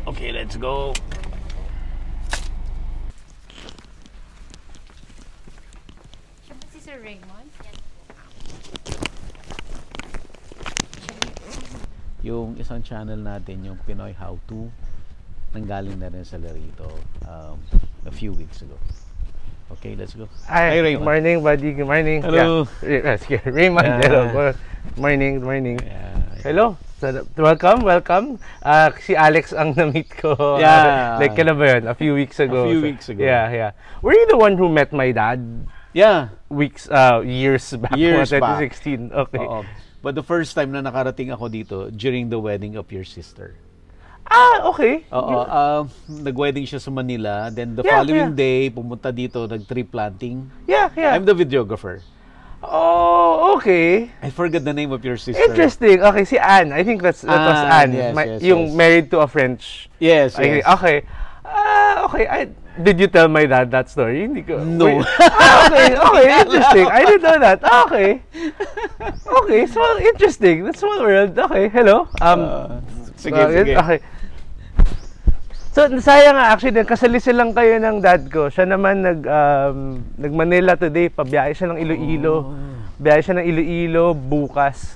Okay, let's go. Siya ba si Sir Raymond? Yung isang channel natin, yung Pinoy How To, nanggaling na rin sa Larito a few weeks ago. Okay, let's go. Hi, Raymond. Good morning, buddy. Good morning. Hello. Yeah. Raymond. Hello. Morning. Good morning. Yeah. Hello. So, welcome. Si Alex ang na-meet ko. Yeah. Like, kailan ba yun? A few weeks ago. A few weeks ago. Yeah. Were you the one who met my dad? Yeah. Years back. Years 2016. back. Okay. But the first time na nakarating ako dito, during the wedding of your sister. Okay. Nag-wedding siya sa Manila. Then the following day, pumunta dito, nag-tree planting. Yeah. I'm the videographer. Oh, okay. I forgot the name of your sister. Interesting. Okay, si Anne. I think that was Anne. Yes, yung married to a French. Yes. Okay. Did you tell my dad that story? Hindi ko. No. Okay. Interesting. I didn't know that. Okay. So interesting. That's small world. Okay. Hello. Sige. Okay. So, sayang nga, actually, nagkasali lang kayo ng dad ko. Siya naman nag-Manila today. Pabiyahe siya ng Iloilo. Biyahe siya ng Iloilo bukas.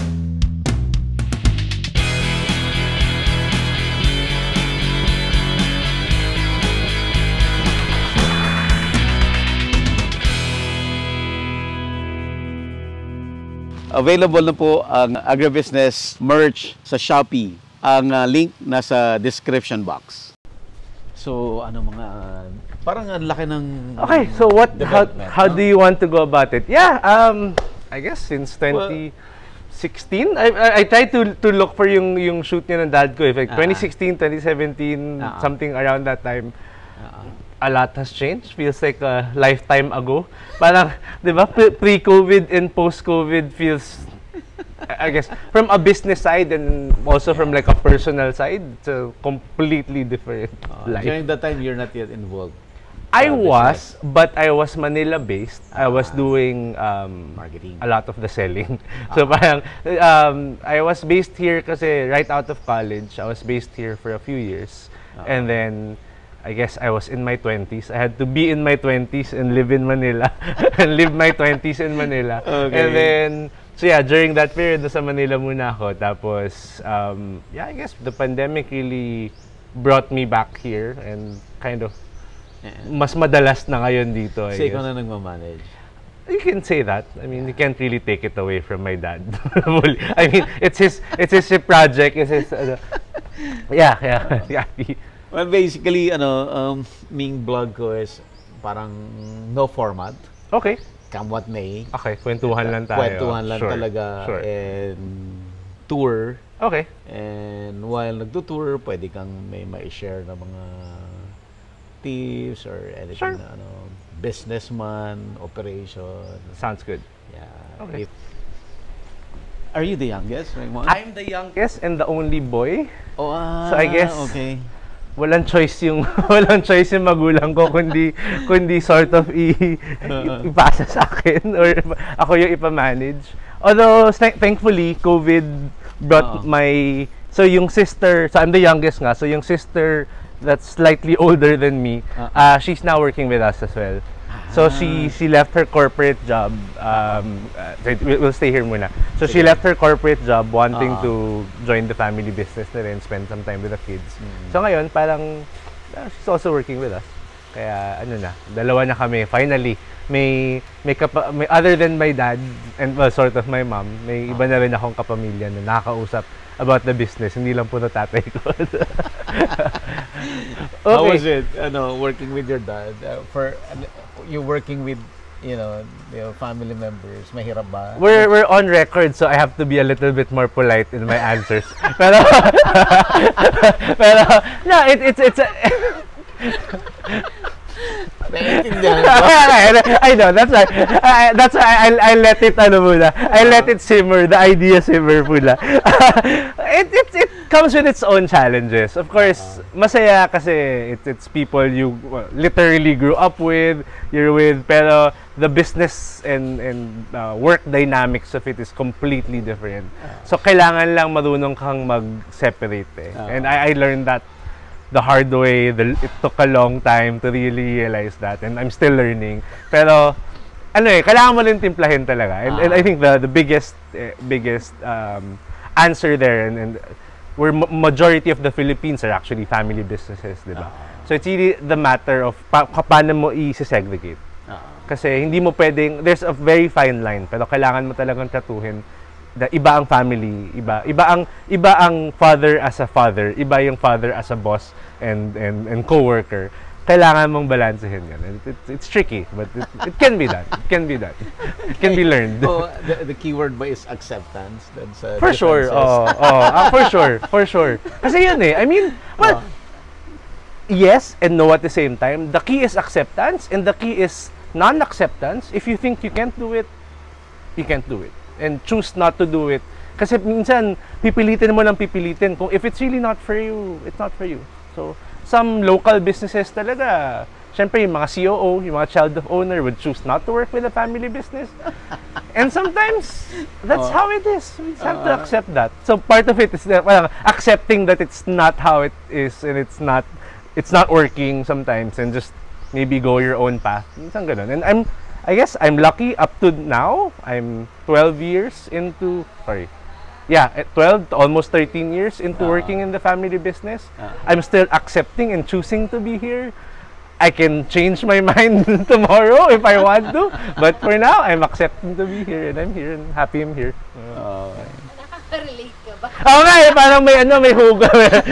Available na po ang agribusiness merch sa Shopee. Ang link nasa description box. So, parang ang laki ng Okay, so how do you want to go about it? Yeah, I guess since 2016, I tried to look for yung shoot niya ng dad ko. Like 2016, 2017, something around that time. A lot has changed. Feels like a lifetime ago. Parang, di ba, pre-COVID and post-COVID feels, I guess, from a business side and also from like a personal side, it's a completely different life. During that time, you're not yet involved. I was, but I was Manila-based. I was doing marketing. A lot of the selling. So parang, I was based here kasi right out of college. I was based here for a few years. And then, I guess I was in my 20s. I had to be in my 20s and live in Manila. And live my 20s in Manila. Okay. And then, so yeah, during that period, nasa Manila muna ako. Tapos, I guess the pandemic really brought me back here and kind of mas madalas na ngayon dito. Kasi ikaw na nagmamanage. You can say that. I mean, you can't really take it away from my dad. I mean, it's his project. It's his, yeah. Well, basically, ming blog ko is parang no format. Okay. Come what may. Okay, kwentuhan lang tayo. Kwentuhan lang talaga. Sure. And tour. Okay. And while nagtutour, pwede kang may ma-share na mga tips or anything na businessman, operation. Sounds good. Yeah. Okay. Are you the youngest, Raymond? I'm the youngest and the only boy. So I guess okay. Walang choice yung magulang ko kundi sort of ipasa sa akin or ako yung ipa-manage. Although thankfully COVID brought so yung sister, so I'm the youngest nga, so yung sister that's slightly older than me, she's now working with us as well. So she left her corporate job. We'll stay here muna. So she left her corporate job wanting to join the family business na rin, spend some time with the kids. So ngayon, parang she's also working with us. Kaya dalawa na kami. Finally, may other than my dad and sort of my mom, may iba na rin akong kapamilya na nakakausap about the business. Hindi lang po na tatay ko. Okay. How was it, working with your dad? You working with, your family members, mahirap ba? We're on record, so I have to be a little bit more polite in my answers. pero no, it's I know, that's why I let it I let it simmer, the idea simmer muna. It comes with its own challenges. Of course, masaya kasi it's people you literally grew up with, you're with, pero the business and work dynamics of it is completely different. So kailangan lang marunong kang mag-separate and I learned that the hard way. It took a long time to really realize that, and I'm still learning. Pero kailangan mo rin timplahin talaga. And I think the biggest answer there, and where majority of the Philippines are actually family businesses, di ba? So it's really the matter of paano mo i-segregate. Kasi hindi mo pwedeng, there's a very fine line, pero kailangan mo talagang tratuhin na iba ang family, iba ang father as a father, iba yung father as a boss and co-worker. Kailangan mong balansehin yan. It's tricky, but it can be done. It can be done. It can be learned. So, the keyword ba is acceptance? That's, for sure. For sure. Kasi yun I mean, well, yes and no at the same time. The key is acceptance, and the key is non-acceptance. If you think you can't do it, you can't do it. And choose not to do it. Kasi minsan, pipilitin mo lang pipilitin. Kung if it's really not for you, it's not for you. So, some local businesses talaga, syempre yung mga COO, yung mga child of owner would choose not to work with a family business. And sometimes, that's how it is. We just have to accept that. So, part of it is accepting that it's not how it is, and it's not working sometimes, and just maybe go your own path. Minsan ganun. And I guess I'm lucky up to now. I'm 12 years into, 12 to almost 13 years into working in the family business. I'm still accepting and choosing to be here. I can change my mind tomorrow if I want to. But for now, I'm accepting to be here, and I'm here, and happy I'm here. Nakaka-relate ka ba? Oo nga parang may huga.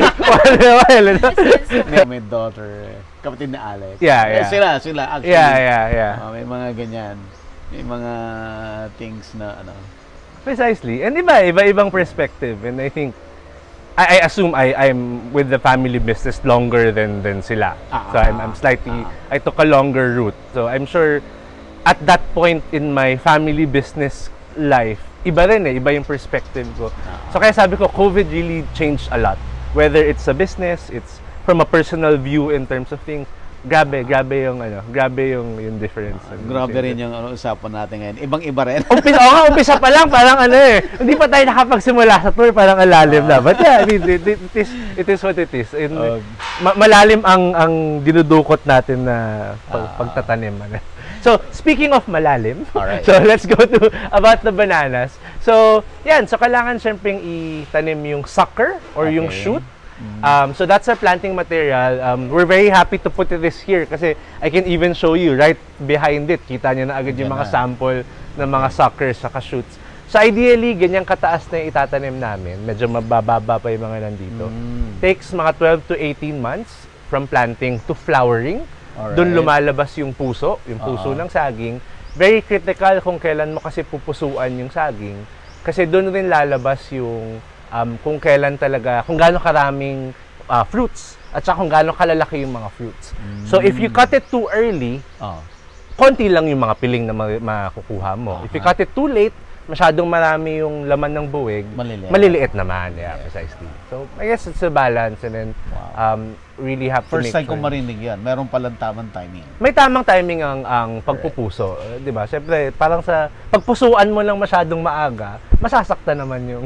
May daughter, kapatid ni Alex. Yeah. Sila actually. Yeah. May mga ganyan. May mga things na Precisely. And iba-ibang perspective. And I think, I assume I'm with the family business longer than sila. So I'm slightly, I took a longer route. So I'm sure at that point in my family business life, iba rin iba yung perspective ko. So kaya sabi ko, COVID really changed a lot. Whether it's a business, it's from a personal view in terms of things. Grabe yung difference. Grabe rin yung usapan natin ngayon. Ibang-iba rin. Umpisa pa lang, parang hindi pa tayo nakapagsimula sa tour, parang alalim na. But yeah, I mean, it is what it is. Malalim ang dinudukot natin na pagtatanim. So, speaking of malalim, alright. So let's go to about the bananas. So, yan. So, kailangan syempreng itanim yung sucker or yung shoot. So that's our planting material. We're very happy to put this here kasi I can even show you right behind it. Kita nyo na agad yung mga sample ng mga suckers sa shoots. So ideally, ganyang kataas na yung itatanim namin. Medyo mabababa pa yung mga nandito. Takes mga 12 to 18 months from planting to flowering. Doon lumalabas yung puso ng saging. Very critical kung kailan mo kasi pupusuan yung saging. Kasi doon rin lalabas yung kung kailan talaga, kung gaano karaming fruits at saka kung gaano kalalaki yung mga fruits. So if you cut it too early, konti lang yung mga piling na makukuha mo. If you cut it too late, masyadong marami yung laman ng buwig, maliliit naman. Yeah, precisely. So I guess it's a balance, and then really have to make First time kong marinig yan, meron palang tamang timing. May tamang timing ang pagpupuso, di ba? Siyempre, parang sa pagpusuan mo lang masyadong maaga, masasaktan naman yung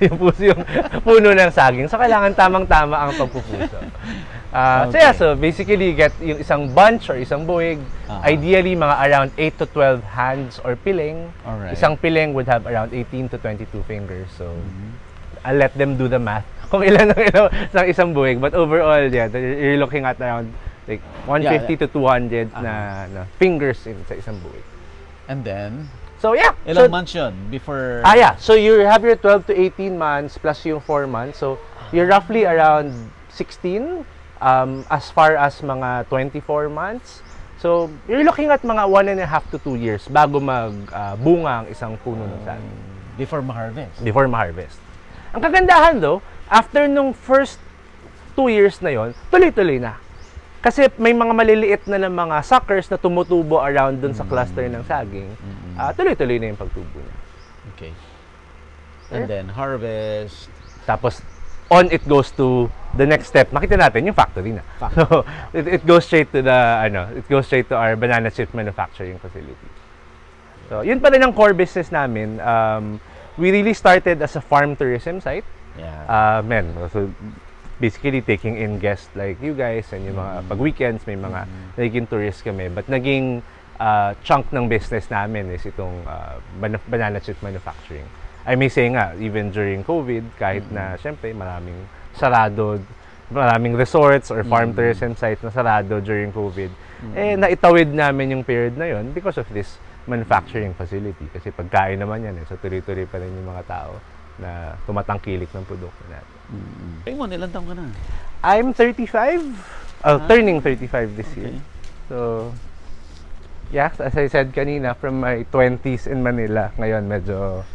puno ng saging. So kailangan tamang-tama ang pagpupuso. So yeah, so basically get yung isang bunch or isang buwig, ideally mga around 8 to 12 hands or piling. Isang piling would have around 18 to 22 fingers. So I'll let them do the math kung ilan ng isang buwig, but overall, yeah, you're looking at around like 150 to 200 na fingers sa isang buwig. And then, so yeah, ilang months yun before? Yeah, so you have your 12 to 18 months plus yung 4 months, so you're roughly around 16 as far as mga 24 months. So you're looking at mga 1.5 to 2 years bago bunga ang isang puno ng saging. Before ma-harvest? Before ma-harvest. Ang kagandahan though, after nung first 2 years na yon, tuloy-tuloy na. Kasi may mga maliliit na ng mga suckers na tumutubo around dun sa cluster ng saging. Tuloy-tuloy na yung pagtubo niya. Okay. And then harvest. Tapos on it goes to the next step. Makita natin yung factory na. So it goes straight to our banana chip manufacturing facility. So yun pa rin ang core business namin. We really started as a farm tourism site. Yeah. So basically taking in guests like you guys and yung mga pag weekends may mga naging tourist kami, but naging chunk ng business namin is itong banana chip manufacturing. I may say nga, even during COVID, kahit na syempre maraming sarado, maraming resorts or farm tourism sites na sarado during COVID, eh naitawid namin yung period na yon because of this manufacturing facility. Kasi pagkain naman yan so tuloy-tuloy pa rin yung mga tao na tumatangkilik ng produkto natin. Raymond, ilan taon ka na? I'm 35, turning 35 this year. So, yeah, as I said kanina, from my 20s in Manila, ngayon medyo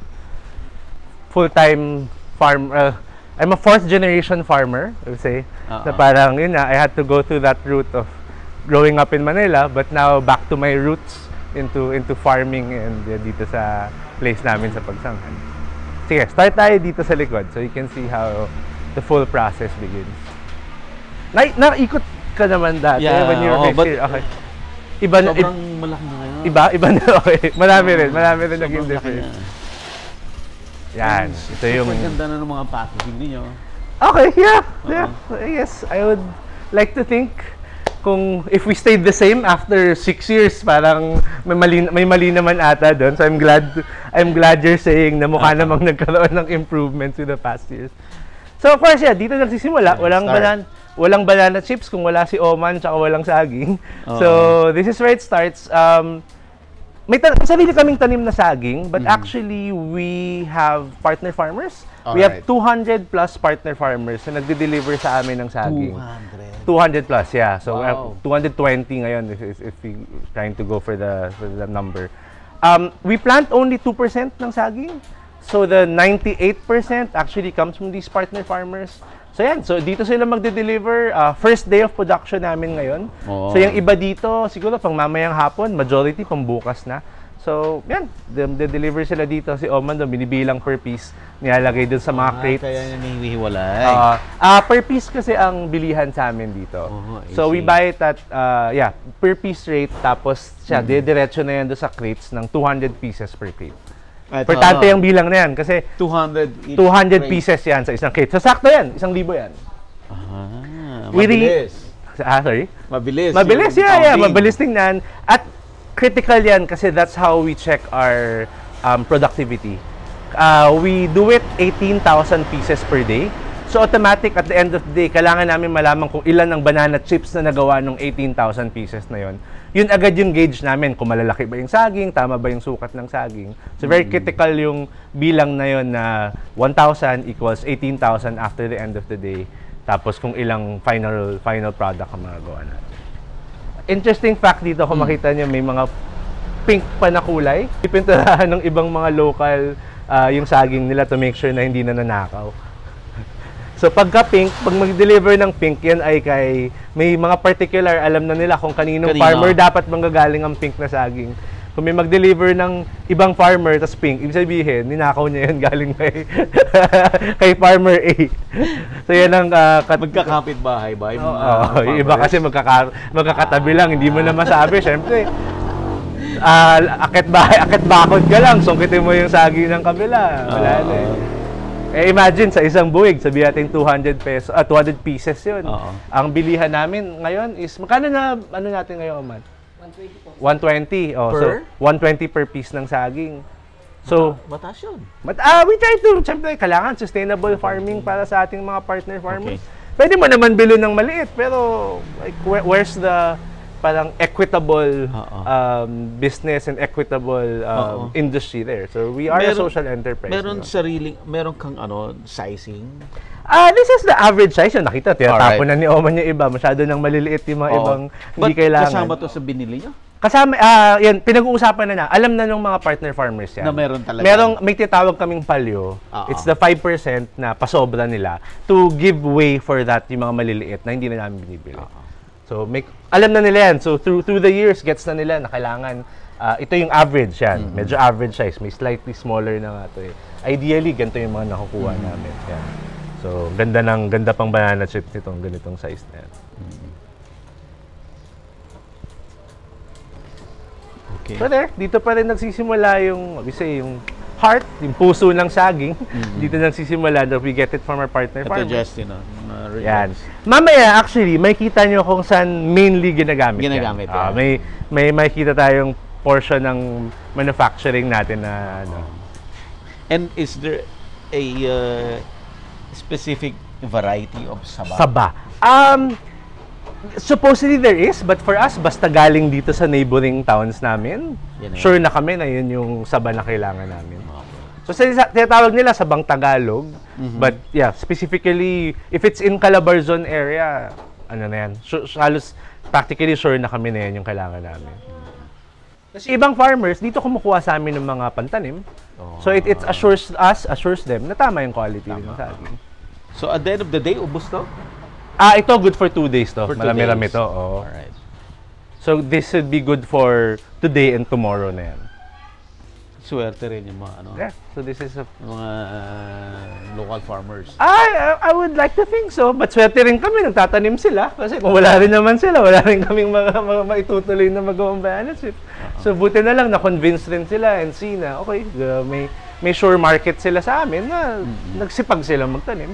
full-time farm. I'm a fourth generation farmer, I would say. Na parang yun na, I had to go through that route of growing up in Manila, but now back to my roots into farming and dito sa place namin sa Pagsanghan. Sige, start tayo dito sa likod so you can see how the full process begins. Naikot ka naman dati when you were here. Okay. Iba na, sobrang malaki na ngayon. Iba na, okay. Marami rin naging difference. Yan, ito yung... Super ganda na ng mga packaging ninyo. Okay, yeah. Yes, I would like to think kung if we stayed the same after 6 years, parang may mali naman ata doon. So I'm glad you're saying na mukha namang nagkaroon ng improvements in the past years. So of course, yeah, dito nagsisimula. Walang banana chips kung wala si Oman tsaka walang saging. So this is where it starts. May sarili kaming tanim na saging, but actually we have partner farmers. We have 200 plus partner farmers na nagde-deliver sa amin ng saging. 200 plus, yeah. So wow. 220 ngayon if we trying to go for the number. We plant only 2% ng saging. So the 98% actually comes from these partner farmers. So yan, so dito sila magde-deliver. First day of production namin ngayon. So yung iba dito, siguro pang mamayang hapon, majority pang bukas na. So yan, de-deliver sila dito. Si Oman doon, binibilang per piece, nilalagay doon sa mga crates. Kaya hinihiwalay. Per piece kasi ang bilihan sa amin dito. So we buy it at, per piece rate. Tapos siya, diretso na yan doon sa crates ng 200 pieces per crate. Importante yung bilang na yan kasi 200 pieces yan sa isang crate. So sakto yan, 1,000 yan. Mabilis. Sorry? Mabilis, yeah. Mabilis tingnan. At critical yan kasi that's how we check our productivity. We do it 18,000 pieces per day. So automatic at the end of the day, kailangan namin malaman kung ilan ang banana chips na nagawa ng 18,000 pieces na yon. Yun agad yung gauge namin kung malalaki ba yung saging, tama ba yung sukat ng saging. So very critical yung bilang na yon na 1,000 equals 18,000 after the end of the day. Tapos kung ilang final product ang magagawa natin. Interesting fact dito, kung makita niyo may mga pink pa na kulay. Ipinturahan ng ibang mga local yung saging nila to make sure na hindi na nanakaw. So pagka pink, pag mag-deliver ng pink, yan ay may mga particular, alam na nila kung kaninong farmer dapat manggagaling ang pink na saging. Kung may mag-deliver ng ibang farmer, tas pink, ibig sabihin, ninakaw niya yan galing kay farmer A. So yan ang... magkakapit bahay ba? Yung iba kasi magkakatabi lang, hindi mo na masabi. Siyempre, akit bakod ka lang, sungkitin mo yung saging ng kabila. Wala na eh. Imagine sa isang buwig, sabi natin 200 pieces yun. Ang bilihan namin ngayon is, magkano na, natin ngayon, Oman? 120 po. 120. So 120 per piece ng saging. So, mataas yun. We try to, siyempre, kailangan sustainable farming para sa ating mga partner farmers. Pwede mo naman bilhin ng maliit, pero like, where's the parang equitable business and equitable industry there. So we are a social enterprise. Meron kang sizing? This is the average size. Yung nakita, tinatapon na ni Oman yung iba. Masyado nang maliliit yung mga ibang hindi kailangan. Kasama to sa binili nyo? Kasama, yan, pinag-uusapan na. Alam na ng mga partner farmers yan. Na meron talaga. may tinatawag kaming palyo. It's the 5% na pasobra nila to give way for that yung mga maliliit na hindi na namin binibili. So, alam na nila yan. So, through the years, gets na nila na kailangan, ito yung average yan. Medyo average size. May slightly smaller na nga ito eh. Ideally, ganito yung mga nakukuha namin. Yan. So, ganda pang banana chips nitong ganitong size na yan. Okay. So there, dito pa rin nagsisimula yung heart, yung puso ng saging. Dito nagsisimula that we get it from our partner farmers. Ito, Justin, Yan. Mamaya, actually, may kita nyo kung saan mainly ginagamit yan. yan. May makita tayong portion ng manufacturing natin na ano. And is there a specific variety of saba? Saba. Supposedly there is, but for us, basta galing dito sa neighboring towns namin, sure na kami na yun yung saba na kailangan namin. So, tinatawag nila sabang Tagalog, but yeah, specifically, if it's in Calabarzon area, ano na yan, halos practically sure na kami na yan yung kailangan namin. Kasi ibang farmers, dito kumukuha sa amin ng mga pantanim. So, it assures them na tama yung quality ng saging. So, at the end of the day, ubos to? Ito good for 2 days to. Marami-rami to. Oh. Alright. So, this should be good for today and tomorrow na yan. Swerte rin yung mga ano. Yeah. So, this is mga local farmers. I would like to think so. But swerte rin kami, nagtatanim sila. Kasi kung wala rin naman sila, wala rin kaming maitutuloy na magawang benefit. So, buti na lang, na-convince rin sila and see na, okay, may sure market sila sa amin na nagsipag sila magtanim.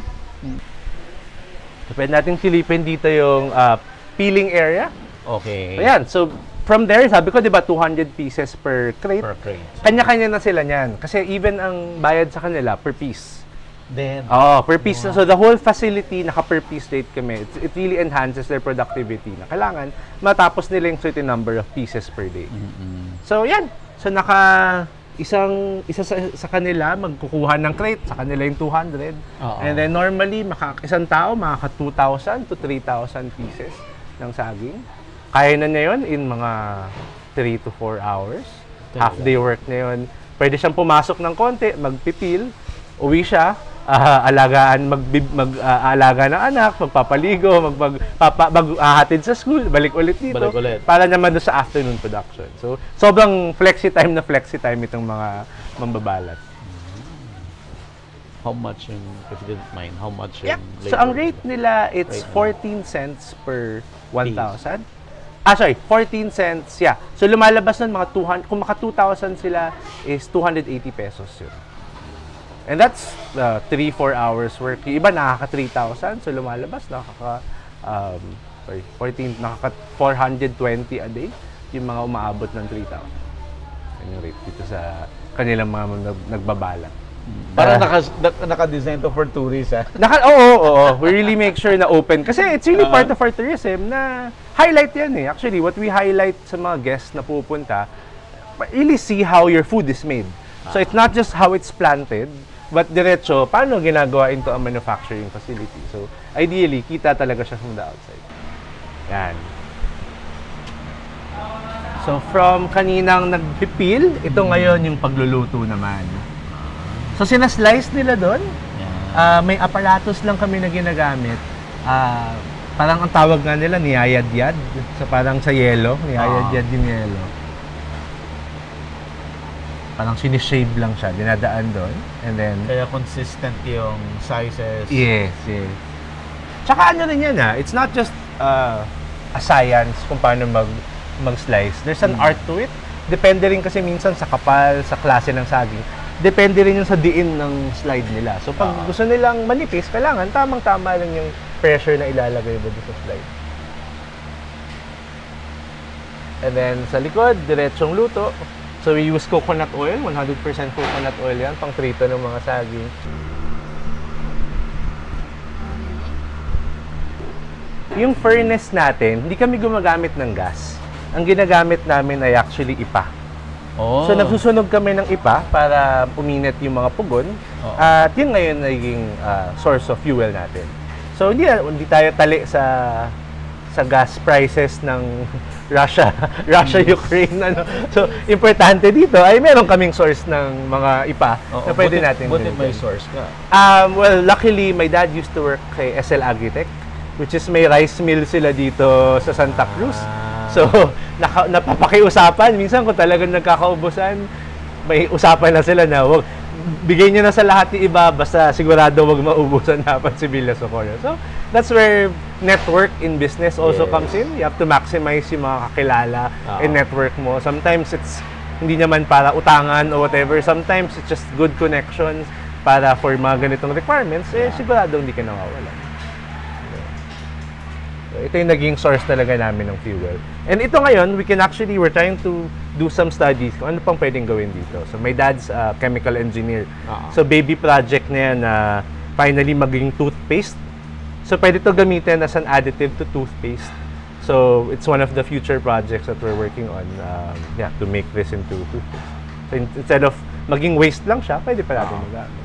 So, pwede natin silipin dito yung peeling area. Okay. Ayan. So, from there, sabi ko, di ba, 200 pieces per crate? Per crate. Kanya-kanya na sila niyan. Kasi even ang bayad sa kanila, per piece. Then, per piece. So, the whole facility, naka-per piece rate kami. It really enhances their productivity na kailangan matapos nila yung certain number of pieces per day. So, yan. So, isa sa kanila magkukuha ng crate, sa kanila yung 200. And then normally isang tao makaka 2,000 to 3,000 pieces ng saging. Kaya na niya yun in mga 3 to 4 hours. Half day work na yun. Pwede siyang pumasok ng konti, magpipil, uwi siya, alaga ng anak, magpapaligo, maghahatid sa school, balik ulit dito. Para naman doon sa afternoon production. So, sobrang flexi time itong mga mambabalat. How much yung, if you didn't mind, how much yung labor? So, ang rate nila, it's 14 cents per 1,000. 14 cents, yeah. So, lumalabas nun mga 200, kung maka 2,000 sila, is 280 pesos yun. And that's 3-4 hours work. Yung iba nakaka 3,000, so lumalabas nakaka 420 a day yung mga umaabot ng 3,000. Yan yung rate dito sa kanilang mga nagbabalak. Parang naka-design to for tourists, ha? Oo. We really make sure na open. Kasi it's really part of our tourism na highlight yan eh. Actually, what we highlight sa mga guests na pupunta, really see how your food is made. So it's not just how it's planted, but diretso, paano ginagawa into a manufacturing facility. So, ideally, kita talaga siya from the outside. Yan. So, from kaninang nagpipil, ito ngayon yung pagluluto naman. So, sinaslice nila doon. May aparatus lang kami na ginagamit. Parang ang tawag nga nila, niyayadyad. So, parang sa yelo, niyayadyad yung yelo. Parang sinishave lang siya, dinadaan doon. And then, kaya consistent yung sizes. Yes. Tsaka ano rin yan it's not just a science kung paano mag-slice. There's an art to it. Depende rin kasi minsan sa kapal, sa klase ng saging. Depende rin yung sa diin ng slide nila. So pag gusto nilang manipis, kailangan tamang-tama lang yung pressure na ilalagay mo sa slide. And then sa likod, diretsong luto. So, we use coconut oil, 100% coconut oil yan, pang prito ng mga saging. Yung furnace natin, hindi kami gumagamit ng gas. Ang ginagamit namin ay actually ipa. So, nagsusunog kami ng ipa para uminit yung mga pugon. At yun ngayon naging source of fuel natin. So, hindi tayo tali sa gas prices ng Russia-Ukraine. So, importante dito ay meron kaming source ng mga ipa na pwede natin. Buti may source ka. Well, luckily, my dad used to work kay SL Agritech, which is may rice mill sila dito sa Santa Cruz. So, napapakiusapan. Minsan kung talagang nagkakaubusan, may usapan na sila na wag bigay niyo na sa lahat yung iba, basta sigurado wag maubusan dapat si Villa Socorro. So, that's where network in business also comes in. You have to maximize yung mga kakilala in network mo. Sometimes it's hindi naman para utangan or whatever. Sometimes it's just good connections para for mga ganitong requirements. Sigurado hindi ka nawawala. So, ito yung naging source talaga namin ng fuel. And ito ngayon, we're trying to do some studies kung ano pang pwedeng gawin dito. So, my dad's a chemical engineer. So, baby project niya na finally maging toothpaste. So, pwede ito gamitin as an additive to toothpaste. So, it's one of the future projects that we're working on, to make this into toothpaste. So, instead of maging waste lang siya, pwede pa natin magamit.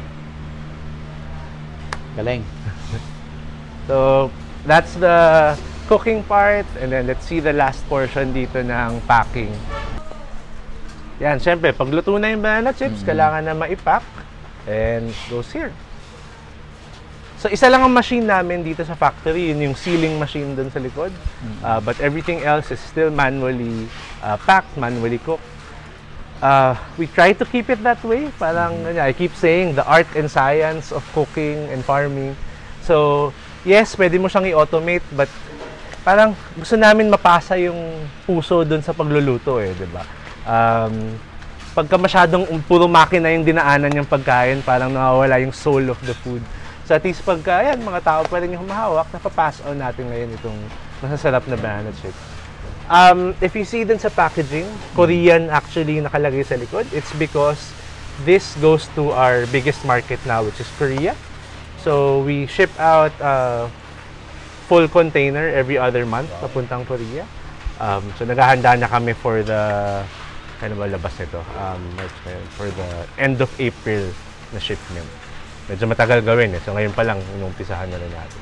Galing. So, that's the cooking part, and then let's see the last portion dito ng packing. Yan, syempre, pag luto na yung banana chips, kailangan na maipack, and goes here. So, isa lang ang machine namin dito sa factory, yun yung sealing machine dun sa likod. But everything else is still manually packed, manually cooked. We try to keep it that way. Parang, I keep saying, the art and science of cooking and farming. So, yes, pwede mo siyang i-automate, but parang gusto namin mapasa yung puso dun sa pagluluto di ba? Pagka masyadong puro makina yung dinaanan yung pagkain, parang nawawala yung soul of the food. So at least pagka, mga tao pa rin yung humahawak, napapass on natin ngayon itong masasarap na banana chips. If you see dun sa packaging, Korean actually nakalagay sa likod. It's because this goes to our biggest market now, which is Korea. So we ship out full container every other month papuntang Korea. So naghahanda na kami for the labas nito? For the end of April na shipment. Medyo matagal gawin So ngayon pa lang inumpisahan na rin natin.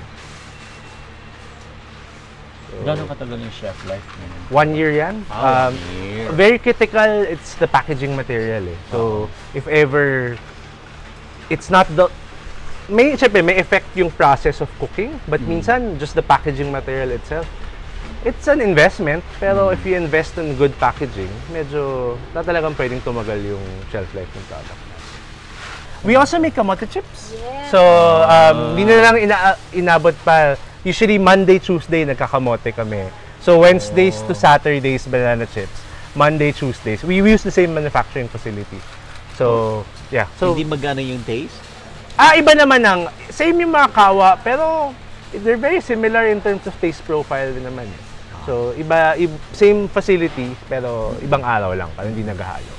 So, Gano'ng katagal yung shelf life? 1 year yan. 1 year. Very critical, it's the packaging material So if ever it's not the syempre, may effect yung process of cooking, but minsan just the packaging material itself, it's an investment, pero if you invest in good packaging, medyo talagang pwedeng tumagal yung shelf life ng product. We also make kamote chips. Yeah. So, hindi na lang inabot pa. Usually, Monday, Tuesday, nagkakamote kami. So, Wednesdays to Saturdays, banana chips. Monday, Tuesdays. We use the same manufacturing facility. So, yeah. So, hindi magana yung taste? Iba naman same yung mga kawa, pero they're very similar in terms of taste profile din naman. So, same facility, pero ibang araw lang, parang hindi naghahalo.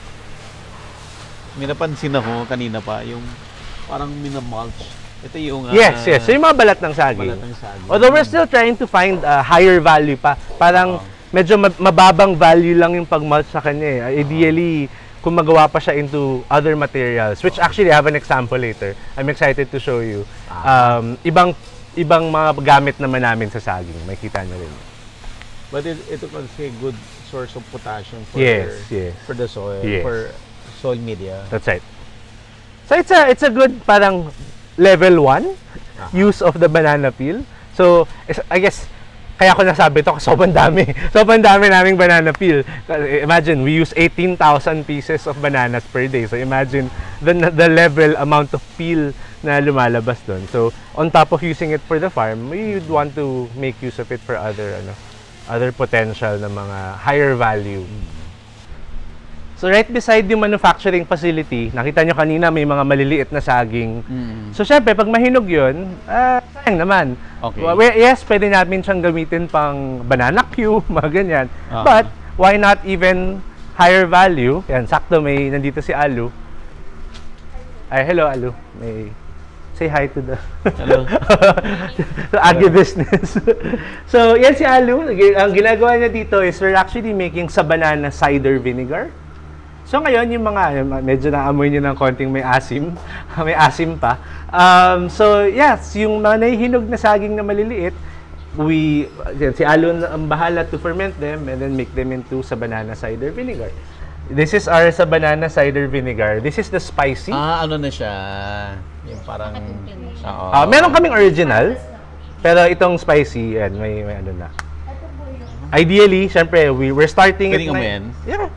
May napansin ako kanina pa, yung parang minamulch. Ito yung... yes. So, yung mga balat ng saging. Although we're still trying to find higher value pa. Parang medyo mababang value lang yung pag-mulch sa kanya Ideally, kung magawa pa siya into other materials, which actually I have an example later. I'm excited to show you. Ibang mga gamit naman namin sa saging. Makikita nyo rin. But ito kasi good source of potassium for for the soil, for soil media. That's right. So it's a good parang level 1 use of the banana peel. So I guess kaya ko nasabi ito kasi sobrang dami. Sobrang dami naming banana peel. Imagine we use 18,000 pieces of bananas per day. So imagine the level amount of peel na lumalabas doon. So on top of using it for the farm, we would want to make use of it for other potential na mga higher value. So right beside yung manufacturing facility, nakita nyo kanina may mga maliliit na saging. So syempre, pag mahinog yun, sayang naman. Okay. Yes, pwede namin siyang gamitin pang banana cue, mga ganyan. But why not even higher value? Yan, sakto nandito si Alu. Hello Alu. Say hi to the Hello. to agribusiness. So, yan si Alu. Ang ginagawa niya dito is we're actually making sa banana cider vinegar. So, ngayon, yung mga, medyo naamoy niyo ng konting may asim. May asim pa. So, yes, yung mga nahihinog na saging na maliliit, si Alu ang bahala to ferment them and then make them into sa banana cider vinegar. This is our sa banana cider vinegar. This is the spicy. Ano na siya? Yung parang... meron kaming original, pero itong spicy, yan, may ano na. Ideally, syempre, we're starting Pwede ngayon? Yeah.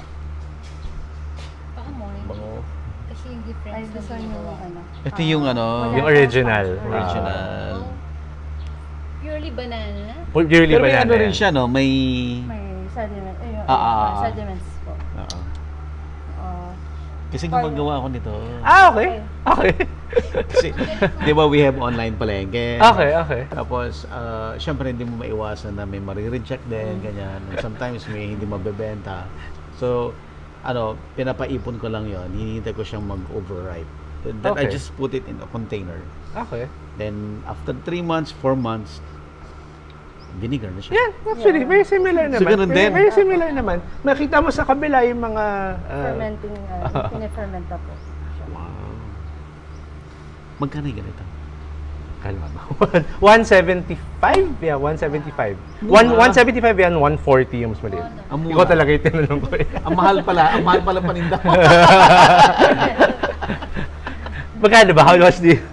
Baka mo. Bango. Kasi yung difference na Ito yung yung original. purely banana. Purely Pero may banana. ano rin siya, no? May... May sediment. sediments po. Kasi gumagawa ako nito. Okay. Okay. Kasi, di ba, we have online palengke. Okay. Tapos, syempre, hindi mo maiwasan na may marireject din, ganyan. Sometimes may hindi mabebenta. So, pinapaipon ko lang yon. Hinihintay ko siyang mag-overripe. Then I just put it in a container. Okay. Then, after 3 months, 4 months, vinegar na siya. Yeah, actually, very similar naman. ganun din. Very similar naman. Makita mo sa kabila yung mga... Fermenting, pinaferment na po. Wow. Magkano yung ganito? Kalma ba? 175? Yeah, 175. 175 yan, 140 yung mas maliit. Ikaw talaga yung tinanong ko eh. Ang mahal pala paninda mo. Magkano ba? How much do you...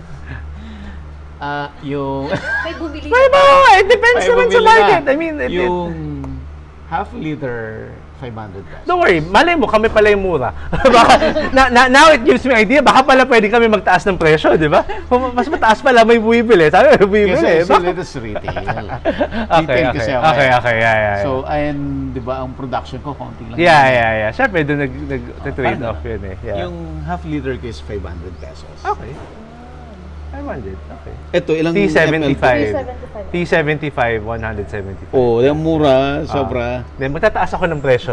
Yung... May bumili May ba? It depends naman sa market. I mean, yung half liter, 500 pesos. Don't worry, malay mo, kami pala yung mura. Baka, now it gives me idea, baka pala pwede kami magtaas ng presyo, di ba? Kung mas mataas pala, may bumibili. Sabi, may bumibili. Kasi let us retail. Retail kasi ako. Okay, yeah. So, ayun, di ba, ang production ko, konti lang. Yeah. Siyempre, doon nag-trade off yun eh. Yeah. Yung half liter ko is 500 pesos. Okay. 500, okay. Ito, ilang T75. T75. T75, 175. Oh, yung mura, sobra. Then, magtataas ako ng presyo.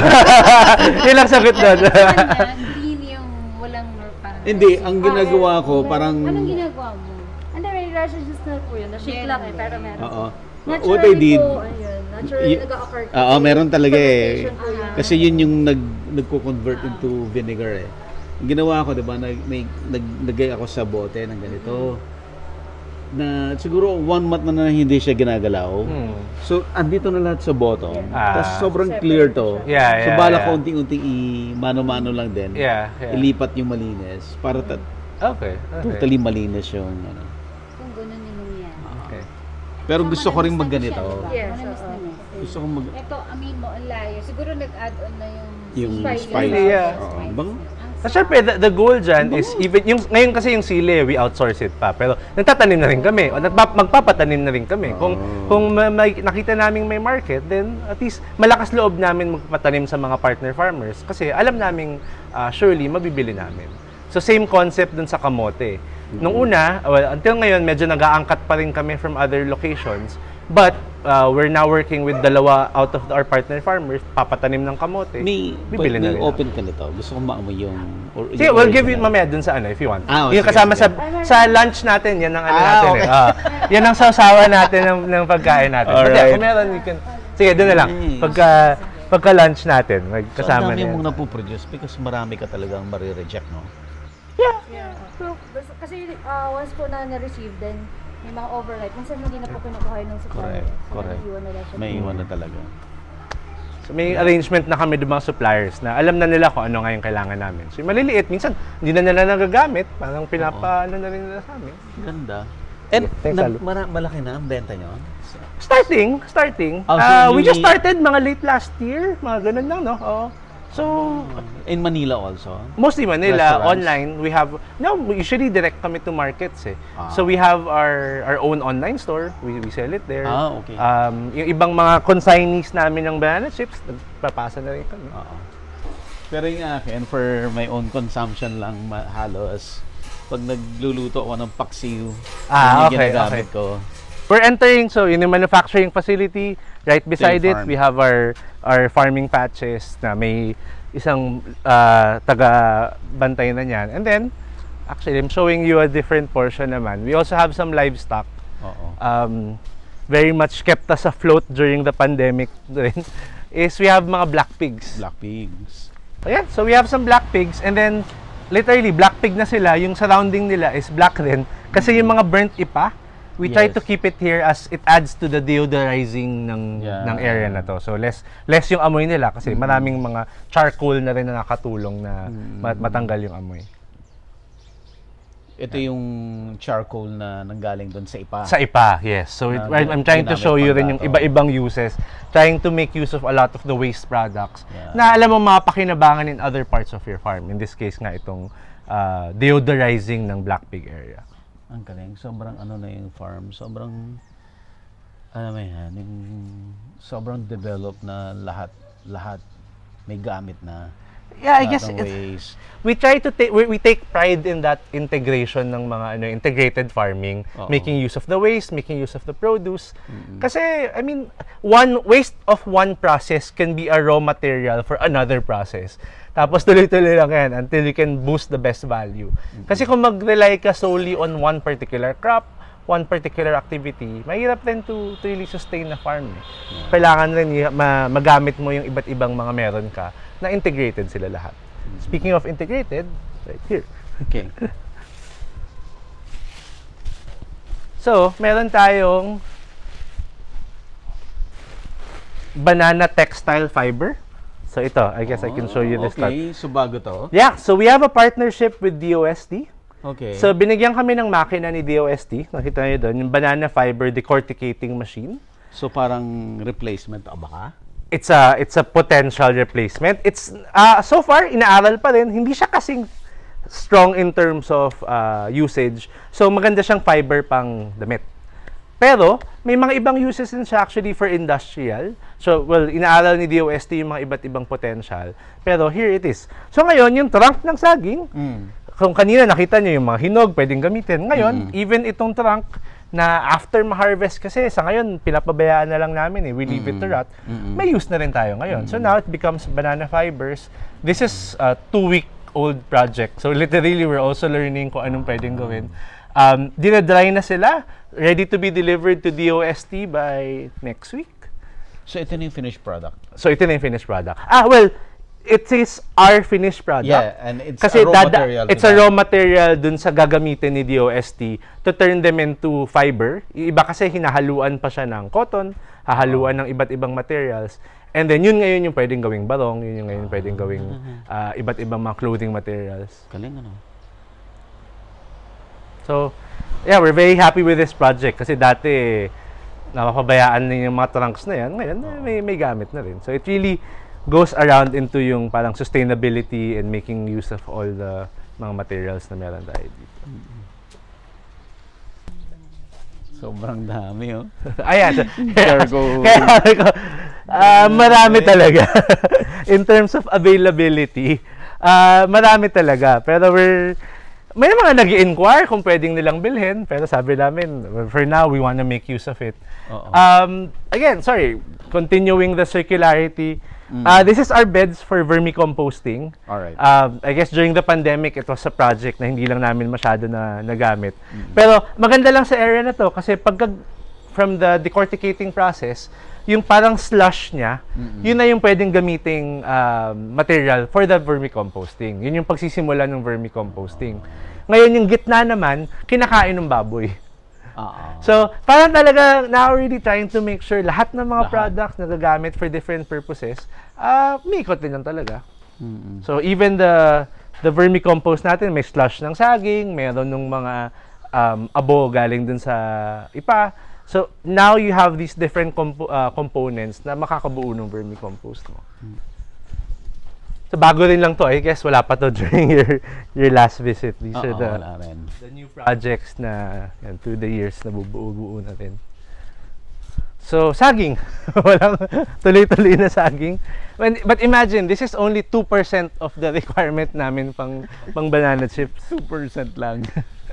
Yun lang sagot doon. Green yung walang parang... Hindi, ang ginagawa ko, parang... Anong ginagawa mo? Hindi, may rashes na po yun. Na-shake lang eh, pero meron. Oo. Naturally What I did... po, ayun. Naturally nag-occur. Oo, meron talaga eh. Fermentation po yun. Kasi yun yung nagko-convert into vinegar eh. Ang ginawa ko, 'di ba, naglagay ako sa bote ng ganito. Na siguro 1 month na hindi siya ginagalaw. So, andito na lahat sa bottom. Tapos sobrang clear to. Yeah, so, bala ko unti-unting mano-mano lang din. Yeah. Ilipat yung malinis para Okay. totally malinis yung Kung gano'n yung yan. Okay. Pero gusto ko rin magganito. Yes, Manamis oo. na yan. Gusto ko Ito, amin mo, ang layo. Siguro nag-add-on na yung spice. Yeah. Oo, bango. Syempre, the goal dyan is, even ngayon kasi yung sili, we outsource it pa. Pero nagtatanim na rin kami. O magpapatanim na rin kami. Kung nakita namin may market, then at least malakas loob namin magpatanim sa mga partner farmers. Kasi alam namin, surely, mabibili namin. So, same concept dun sa kamote. Nung una, until ngayon, medyo nag-aangkat pa rin kami from other locations. But, we're now working with dalawa out of our partner farmers, papatanim ng kamote. Bibili na rin. Open ka nito. Gusto ko maamoy yung... Sige, we'll give you mamaya dun sa if you want. Yung sige, kasama sige. sa lunch natin, yan ang natin okay. Yan ang sausawa natin ng pagkain natin. Kasi kung meron, you can... Sige, dun na lang. Nice. Pagka-lunch natin, magkasama so, ang dami na mong napoproduce because marami ka talagang marireject, no? Yeah. So, kasi once po na na-receive, then may mga overripe. Minsan hindi na po kinukuha ng supplier. Correct. So, naiiwan na lang siya. May iwan na talaga. So, may arrangement na kami ng mga suppliers na alam na nila kung ano nga yung kailangan namin. So, yung maliliit, minsan hindi na nila nagagamit. Parang pinapa-ano na rin nila sa amin. Ganda. And Thanks, Alu. malaki na ang benta nyo? Starting. Oh, so We just started mga late last year. Mga ganun lang, no? Oo. So, in Manila also? mostly Manila, Restaurants? online. Usually direct kami to markets eh. So we have our own online store. We sell it there. Okay. Yung ibang mga consignees namin ng banana chips, nagpapasa na rin kami. Pero yung akin, for my own consumption lang halos, pag nagluluto ako ng paksiw, yun yung ginagamit ko. We're entering, so in the manufacturing facility, right beside it, farm. we have our farming patches na may isang taga-bantay na niyan. And then, actually, I'm showing you a different portion naman. We also have some livestock. Very much kept us afloat during the pandemic rin, is we have mga black pigs. Black pigs. Ayan, so we have some black pigs and then, literally, black pig na sila, yung surrounding nila is black din. Kasi yung mga burnt ipa, we try to keep it here as it adds to the deodorizing ng area na to. So less yung amoy nila kasi maraming mga charcoal na rin na nakatulong na matanggal yung amoy. Ito yung charcoal na nanggaling doon sa ipa. Sa ipa, yes. So I'm trying to show you rin yung iba-ibang uses, trying to make use of a lot of the waste products na alam mo mapakinabangan in other parts of your farm. In this case nga itong deodorizing ng black pig area. Ang galing. Sobrang na yung farm. Sobrang, sobrang developed na lahat may gamit na. Yeah, I lahat guess ng it's, ways. we take pride in that integration ng mga integrated farming, Oo. making use of the waste, making use of the produce. Kasi I mean, one waste of one process can be a raw material for another process. Tapos tuloy-tuloy lang yan until you can boost the best value. Kasi kung mag-rely ka solely on one particular crop, one particular activity, mahirap din to really sustain na farm. Kailangan rin magamit mo yung iba't ibang mga meron ka na integrated sila lahat. Speaking of integrated, right here. Okay. So, meron tayong banana textile fiber. So ito, I guess I can show you this. Okay, so bago to. Yeah, so we have a partnership with DOST. Okay. So binigyan kami ng makina ni DOST. Nakita niyo doon, yung banana fiber decorticating machine. So parang replacement baka? It's a potential replacement. It's so far inaaral pa rin. Hindi siya kasing strong in terms of usage. So maganda siyang fiber pang damit. Pero may mga ibang uses din siya actually for industrial. So well, inaaral ni DOST yung mga iba't ibang potential. Pero here it is. So ngayon yung trunk ng saging, kung kanina nakita niyo yung mga hinog pwedeng gamitin. Ngayon, even itong trunk na after ma-harvest kasi sa ngayon pinapabayaan na lang namin we leave it to rot. May use na rin tayo ngayon. So now it becomes banana fibers. This is a 2-week-old project. So literally we're also learning kung anong pwedeng gawin. Dinadry na sila, ready to be delivered to DOST by next week. So ito na yung finished product. So ito na yung finished product. Well, it is our finished product. Yeah, and it's kasi a raw material. it's a raw material dun sa gagamitin ni DOST to turn them into fiber. Yung iba kasi hinahaluan pa siya ng cotton, hahaluan ng iba't ibang materials. And then yun ngayon yung pwedeng gawing barong, yun yung ngayon pwedeng gawing iba't ibang mga clothing materials. Galing ano. So, yeah, we're very happy with this project kasi dati napapabayaan na yung mga trunks na yan. Ngayon, may gamit na rin. So, it really goes around into yung parang sustainability and making use of all the mga materials na meron tayo dito. Sobrang dami, oh. Ayan. Cargo. Marami talaga. In terms of availability, marami talaga. Pero may mga nag-i-inquire kung pwedeng nilang bilhin, pero sabi namin, for now, we want to make use of it. Again, sorry, continuing the circularity, this is our beds for vermicomposting. Alright. I guess during the pandemic, it was a project na hindi lang namin masyado na nagamit. Pero maganda lang sa area na to kasi from the decorticating process, yung parang slush niya, yun na yung pwedeng gamiting material for the vermicomposting. Yun yung pagsisimula ng vermicomposting. Ngayon, yung gitna naman, kinakain ng baboy. So, parang talaga now really trying to make sure lahat ng mga products na gagamit for different purposes, may ikot din lang talaga. So, even the vermicompost natin, may slush ng saging, meron ng mga abo galing dun sa ipa. So, now you have these different components na makakabuo ng vermicompost mo. So, bago rin lang to. I guess wala pa to during your last visit. These are the new projects na yan, through the years na bubuo na rin. So, saging. Walang tuloy-tuloy na saging. But imagine, this is only 2% of the requirement namin pang banana chips. 2% lang.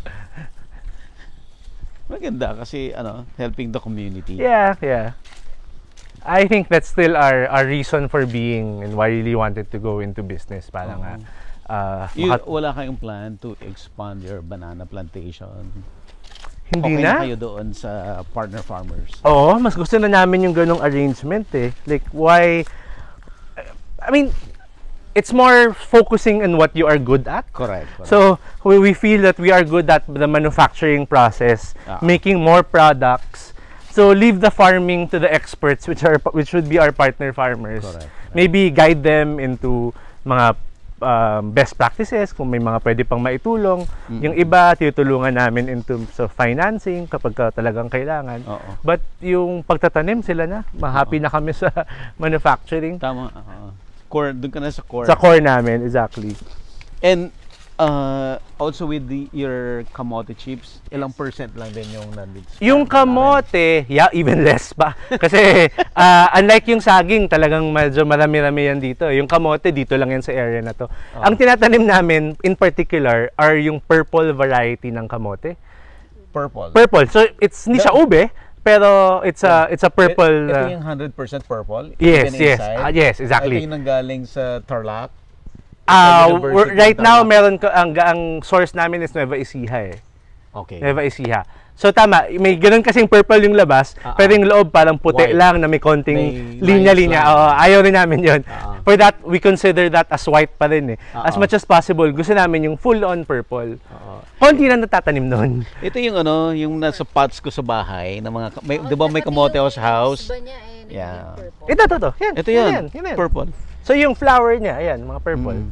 Maganda kasi helping the community. Yeah. I think that's still our reason for being and why I really wanted to go into business. Parang wala kayong plan to expand your banana plantation? Hindi okay na kayo doon sa partner farmers? Oo, mas gusto na namin yung ganong arrangement eh. Like why, I mean, it's more focusing on what you are good at. Correct. So, we feel that we are good at the manufacturing process, making more products. So, leave the farming to the experts, which would be our partner farmers. Correct. Maybe guide them into mga best practices, kung may mga pwede pang maitulong. Yung iba, tutulungan namin into financing kapag talagang kailangan. But yung pagtatanim sila na, happy na kami sa manufacturing. Tama. Core, doon ka na sa core. Sa core namin, exactly. And Also with your kamote chips, ilang percent lang din yung nandito? Yung kamote, yeah, even less pa. Kasi unlike yung saging, talagang medyo marami-rami yan dito. Yung kamote, dito lang yan sa area na to. Ang tinatanim namin, in particular, are yung purple variety ng kamote. Purple? Purple. So, hindi siya ube, pero it's a purple. Ito yung 100% purple? Yes, Even yes. inside? Yes, exactly. Ito yung nanggaling sa Tarlac? Right now, meron ko, ang source namin is Nueva Ecija eh. Okay. Nueva Ecija. So tama, may ganun kasing purple yung labas, pero yung loob parang puti White. lang na may konting May linya-linya. lines lang. Oo, ayaw rin namin yun. For that, we consider that as white pa rin eh. As much as possible, gusto namin yung full-on purple. Konti na natatanim nun. Ito yung yung nasa pots ko sa bahay, na mga, di ba may kamote ako sa house? Iba niya Yeah. purple. Ito. Yan. Ito yan, Yan. purple. So yung flower niya, ayan, mga purple.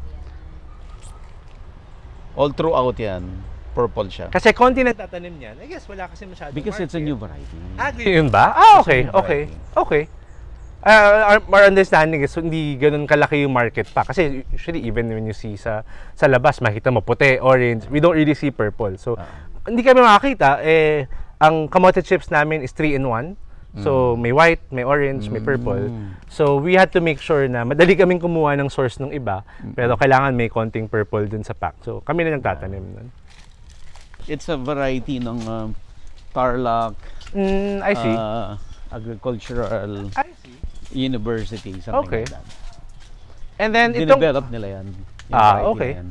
All throughout yan, purple siya. Kasi konti natatanim niyan. I guess wala kasi masyadong Because it's a market. new variety. Yun ba? Okay. Our understanding is hindi ganun kalaki yung market pa. Kasi usually even when you see sa labas, makita mo puti, orange. We don't really see purple. So, hindi kami makakita. Ang kamote chips namin is 3-in-1. So, may white, may orange, may purple. So, we had to make sure na madali kaming kumuha ng source ng iba. Pero kailangan may konting purple dun sa pack. So, kami na nagtatanim nun. It's a variety ng Tarlac I see. Agricultural I see. University, something Okay. like that. And then, itong... Dinevelop nila yan. Yung variety Okay. na yan.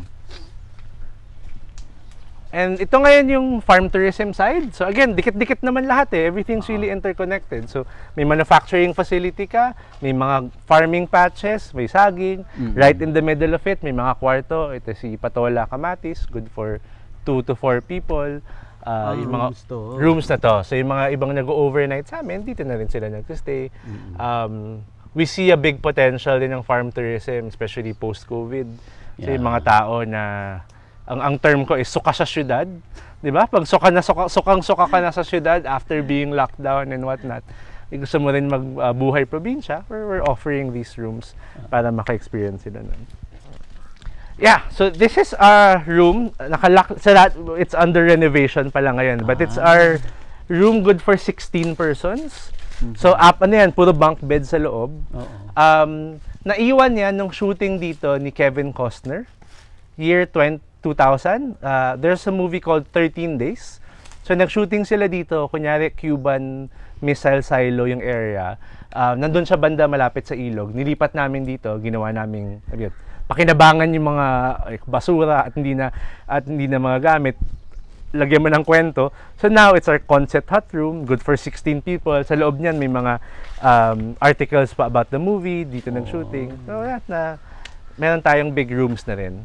And ito ngayon yung farm tourism side. So again, dikit-dikit naman lahat eh. Everything's really interconnected. So may manufacturing facility ka, may mga farming patches, may saging. Right in the middle of it, may mga kwarto. Ito si Patola Kamatis, good for 2 to 4 people. Yung mga rooms to. rooms na to. So yung mga ibang nag-overnight sa amin, dito na rin sila nag-stay. We see a big potential din ng farm tourism, especially post-COVID. So yung mga tao na ang term ko is suka sa syudad, 'di ba? Pag sukang-suka ka na sa syudad after being locked down and whatnot, gusto mo rin magbuhay probinsya, we're offering these rooms para maka-experience sila nun. Yeah, so this is our room. Nakalock, it's under renovation pa lang ngayon, but it's our room good for 16 persons. So puro bunk bed sa loob. Naiwan yan nung shooting dito ni Kevin Costner, year 2000. There's a movie called 13 Days. So nag-shooting sila dito, kunyari Cuban missile silo yung area. Nandun siya banda malapit sa ilog. Nilipat namin dito, ginawa naming pakinabangan yung mga basura at hindi na mga gamit. Lagyan mo ng kwento. So now it's our concept hut room, good for 16 people. Sa loob niyan may mga articles pa about the movie, dito nag-shooting. So meron tayong big rooms na rin.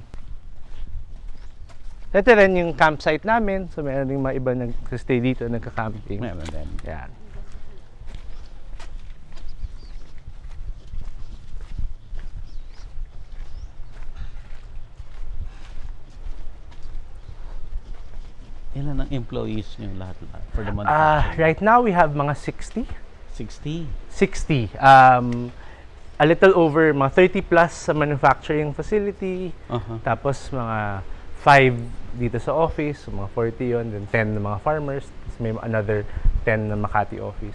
Ito rin yung campsite namin. So, meron din mga iba nag-stay dito, nagka-camping. Meron din. Yan. Ilan ang employees nyo lahat for the manufacturing? Right now, we have mga 60. 60. 60. A little over, mga 30 plus sa manufacturing facility. Tapos, mga 5 dito sa office, so mga 40 yun, then 10 na mga farmers, tapos may another 10 na Makati office.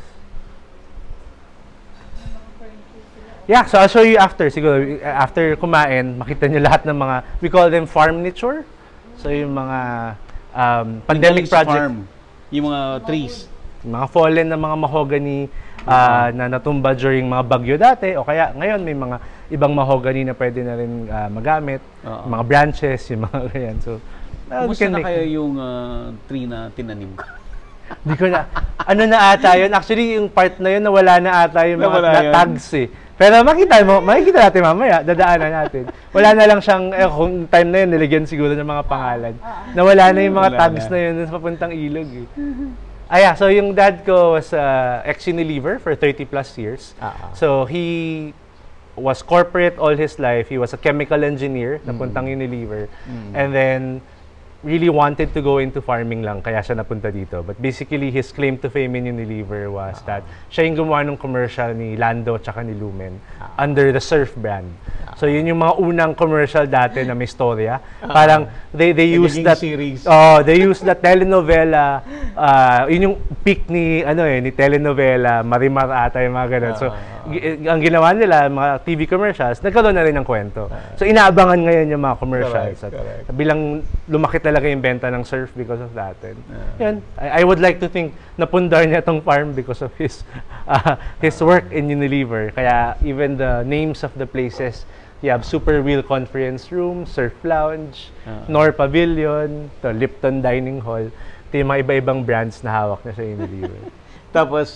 Yeah, so I'll show you after. Siguro, after kumain, makita nyo lahat ng mga, we call them farm niche. So yung mga pandemic project. Farm, yung mga trees. Mga fallen na mga mahogany na natumba during mga bagyo dati, o kaya ngayon may mga ibang mahogany na pwede na rin magamit, mga branches, yung mga ganyan. So, Kumusta na kaya yung tree na tinanim ko? Hindi ko na, ano na ata yun? Actually, yung part na yun, nawala na ata yung mga tags eh. Pero makikita natin mamaya, dadaanan natin. Wala na lang siyang, kung time na yun, niligyan siguro ng mga pangalan. Nawala na yung mga tags na yun sa papuntang ilog eh. So yung dad ko was ex-Unilever for 30 plus years. So he was corporate all his life. He was a chemical engineer, napuntang Unilever. And then really wanted to go into farming lang, kaya siya napunta dito. But basically, his claim to fame in Unilever was that siya yung gumawa ng commercial ni Lando tsaka ni Lumen under the Surf brand. So yun yung mga unang commercial dati na may storya. Parang they use naging that series. they use that telenovela. Yun yung peak ni ni telenovela, Marimar ata yung mga ganun. So ang ginawa nila, mga TV commercials, nagkaroon na rin ng kwento. So inaabangan ngayon yung mga commercials. Correct. At bilang lumaki talaga yung benta ng surf because of that. And yun, I would like to think napundar niya tong farm because of his work in Unilever. Kaya even the names of the places, you have Super Wheel Conference Room, Surf Lounge, Nor Pavilion, the Lipton Dining Hall. Ito yung mga iba-ibang brands na hawak niya sa Unilever. Tapos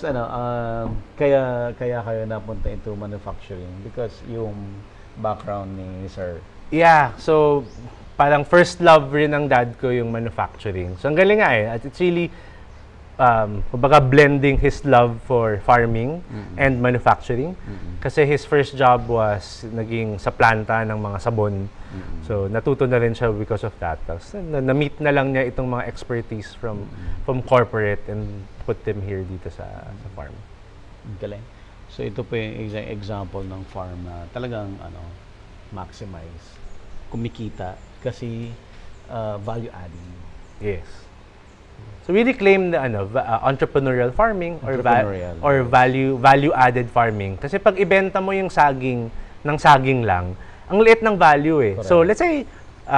kaya kayo napunta into manufacturing because yung background ni Sir. Yeah, so parang first love rin ng dad ko yung manufacturing. So ang galing nga At it's really kumbaga blending his love for farming and manufacturing. Kasi his first job was naging sa planta ng mga sabon. So natuto na rin siya because of that. Tapos na-meet na lang niya itong mga expertise from corporate and put them here dito sa farm. Galing. So ito po yung example ng farm na talagang maximize, kumikita kasi value adding. Yes. So we reclaim the entrepreneurial farming or value added farming. Kasi pag ibenta mo yung saging ng saging lang, ang liit ng value Correct. So let's say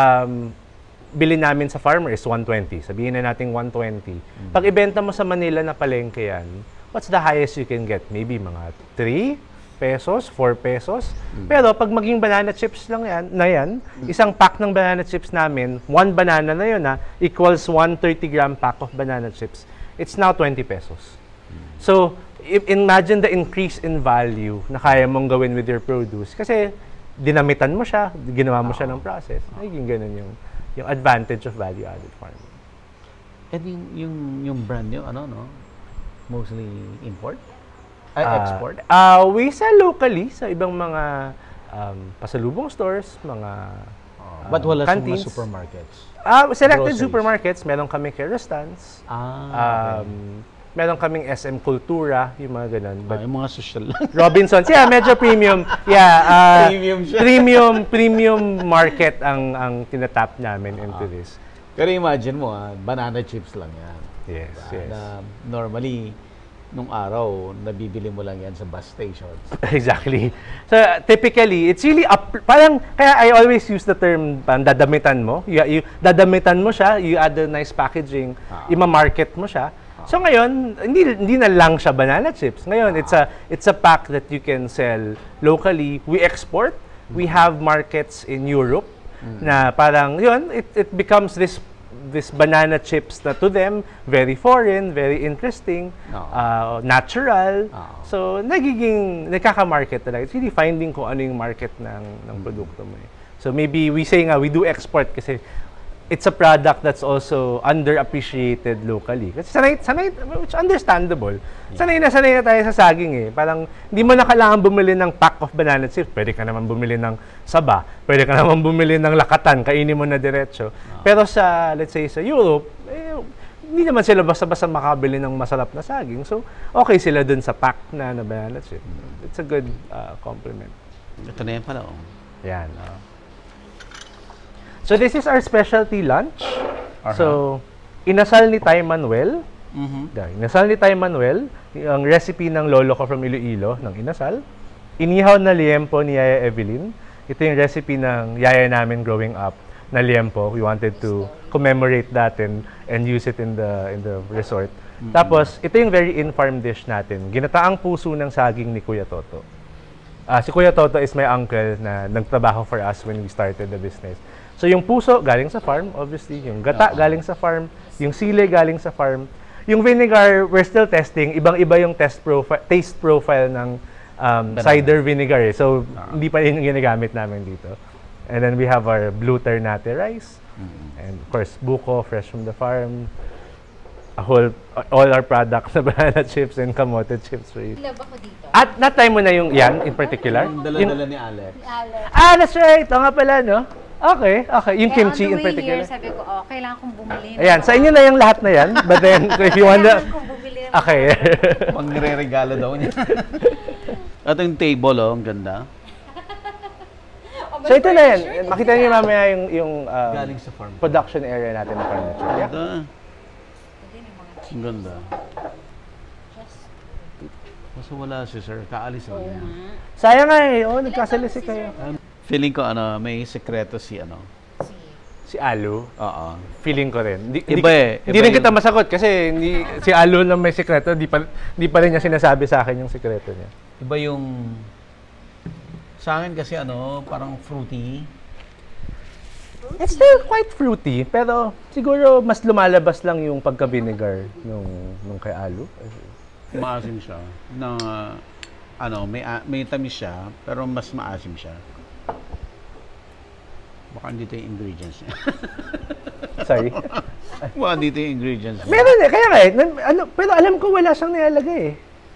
bilhin namin sa farmer is 120. Sabihin na natin 120. Pag ibenta mo sa Manila na palengke yan, what's the highest you can get? Maybe mga 3 pesos, 4 pesos. Pero pag maging banana chips lang yan, isang pack ng banana chips namin, 1 banana na yun equals 130-gram pack of banana chips. It's now 20 pesos. So, imagine the increase in value na kaya mong gawin with your produce. Kasi, dinamitan mo siya, ginawa mo siya ng process. Naging ganun yung advantage of value-added farming. And yung brand nyo, mostly import? Export? We sell locally sa ibang mga pasalubong stores, mga But wala sa mga canteens. supermarkets? Selected Groceries. supermarkets, meron kami Kerastans, Okay. meron kaming SM Kultura, yung mga ganun. But Yung mga social lang. Robinsons, medyo premium. Premium siya. Premium market ang tinatap namin into this. Pero imagine mo, banana chips lang yan. Yes, yes. Na normally, nung araw, nabibili mo lang yan sa bus stations. Exactly. So, typically, it's really parang, kaya I always use the term, dadamitan mo. Dadamitan mo siya, you add a nice packaging, ima-market mo siya. So, ngayon, hindi na lang siya banana chips. Ngayon, it's a pack that you can sell locally. We export. We have markets in Europe na parang, it becomes this banana chips na to them, very foreign, very interesting, natural. So, nagkaka-market talaga. It's really finding kung ano yung market ng produkto mo. So, maybe we say we do export kasi it's a product that's also underappreciated locally. Kasi sanay, which understandable. Sanay na tayo sa saging Parang, hindi mo na kailangan bumili ng pack of banana chips. Pwede ka naman bumili ng saba. Pwede ka naman bumili ng lakatan. Kainin mo na diretso. Pero let's say sa Europe, hindi naman sila basta-basta makabili ng masarap na saging. So, okay sila dun sa pack na banana chip. It's a good compliment. Ito na yan pala, Yan. So, this is our specialty lunch. So, inasal ni Tay Manuel. Inasal ni Tay Manuel, ang recipe ng lolo ko from Iloilo, ng inasal. Inihaw na liempo ni Yaya Evelyn. Ito yung recipe ng yaya namin growing up na liempo. We wanted to commemorate that and use it in the resort. Tapos, ito yung very in-farm dish natin. Ginataang puso ng saging ni Kuya Toto. Si Kuya Toto is my uncle na nagtrabaho for us when we started the business. So, yung puso, galing sa farm, obviously. Yung gata, galing sa farm. Yung sili, galing sa farm. Yung vinegar, we're still testing. Ibang-iba yung taste profile ng cider vinegar. So, hindi pa rin yung ginagamit namin dito. And then, we have our blue ternate rice. And, of course, buko, fresh from the farm. All our products na banana chips and kamote chips. Love ako dito. At natry mo na yung yan, in particular? Yung dala-dala ni Alex. That's right. O nga pala, no? Okay. Yung kimchi in particular. Here, sabi ko, kailangan kong bumili. Ayan, sa inyo na yung lahat na yan. But then, if you want Kailangan kong bumili. Okay. Pang nire-regalo daw niya. At yung table, ang ganda. So ito na yan. Makita niyo mamaya yung Galing sa farm. production area natin ng furniture. Yeah. Ganda. Ang ganda. Basta wala si sir. Kaalis lang niya. Sayang nga eh. Oo, nagkasalisi kayo. Feeling ko may sekreto si Si Alu. Oo. Feeling ko rin. Iba eh. Hindi rin kita masagot kasi si Alu lang may sekreto. Di pa rin niya sinasabi sa akin yung sekreto niya. Iba yung sa akin kasi parang fruity. It's still quite fruity, pero siguro mas lumalabas lang yung pagka-vinegar nung kay Alu. Maasim siya. May tamis siya, pero mas maasim siya. Baka dito yung ingredients niya. Sorry. Baka dito yung ingredients niya. Meron eh, kaya nga eh. Pero alam ko wala siyang nilalagay eh.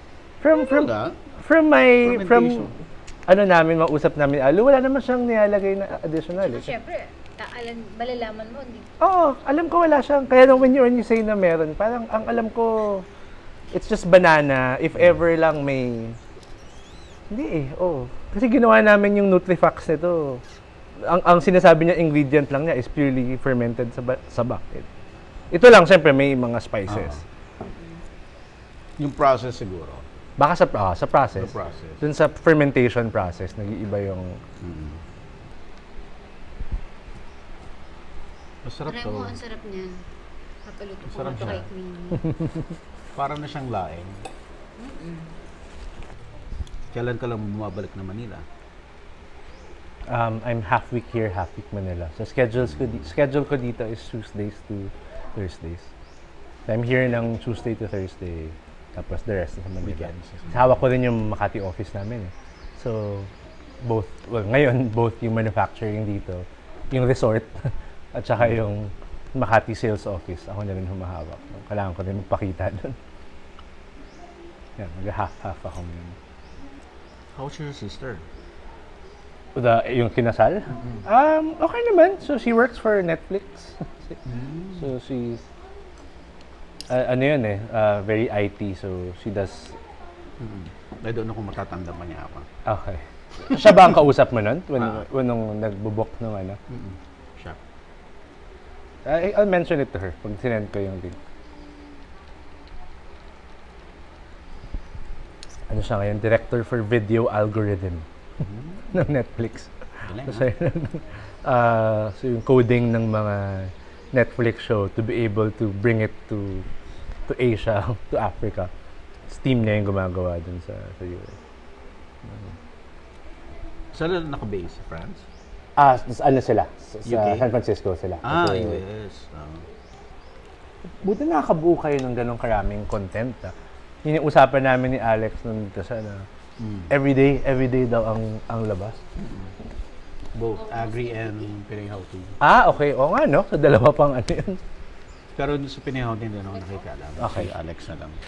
From namin, mausap namin Alu, wala naman siyang nilalagay na additional eh. Siyempre, malalaman mo, hindi. Oo, alam ko wala siyang. Kaya when you say na meron, parang ang alam ko, it's just banana. If ever lang may... Hindi eh, oo. Kasi ginawa namin yung Nutrifax nito. Ang sinasabi niya, ingredient lang niya is purely fermented sa bucket. Ito lang, siyempre, may mga spices. Yung process siguro. Baka sa process. The process. Dun sa fermentation process, nag-iiba yung... Masarap Try to. mo, ang sarap niyan. Papaluto ko Masarap ito siya. kay Queenie. Parang na siyang laing. Kailan ka lang bumabalik na Manila? I'm half week here, half week Manila. So schedule ko dito is Tuesdays to Thursdays. So I'm here ng Tuesday to Thursday. Tapos the rest sa Manila. Weekends. Hawak ko din yung Makati office namin eh. So ngayon both yung manufacturing dito, yung resort at saka yung Makati sales office, ako na rin humahawak. Kailangan ko din magpakita doon. Yan, mag-half-half ako ngayon. How's your sister? Yung kinasal? Okay naman. So, she works for Netflix. So, she's... very IT. So, she does... I don't know kung matatanda pa niya ako. Okay. Siya ba ang kausap mo nun? When nung nagbubok nung ano? Siya. I'll mention it to her pag sinend ko yung link. Ano siya ngayon? Director for Video Algorithm ng Netflix. So yung coding ng mga Netflix show to be able to bring it to Asia, to Africa. Steam niya yung gumagawa dun sa US. Saan naka-base? Sa France? Ano sila? Sa UK? San Francisco sila. Kasi, US. buti nakakabuo kayo ng ganong karaming content. Yun yung usapan namin ni Alex nung dito sa everyday daw ang labas. Both Agri and Pinoy Healthy. Okay. Oo nga, no? Sa dalawa pang ano yun. Pero sa Pinoy Healthy din ako nakikala. Okay. Si Alex na lang.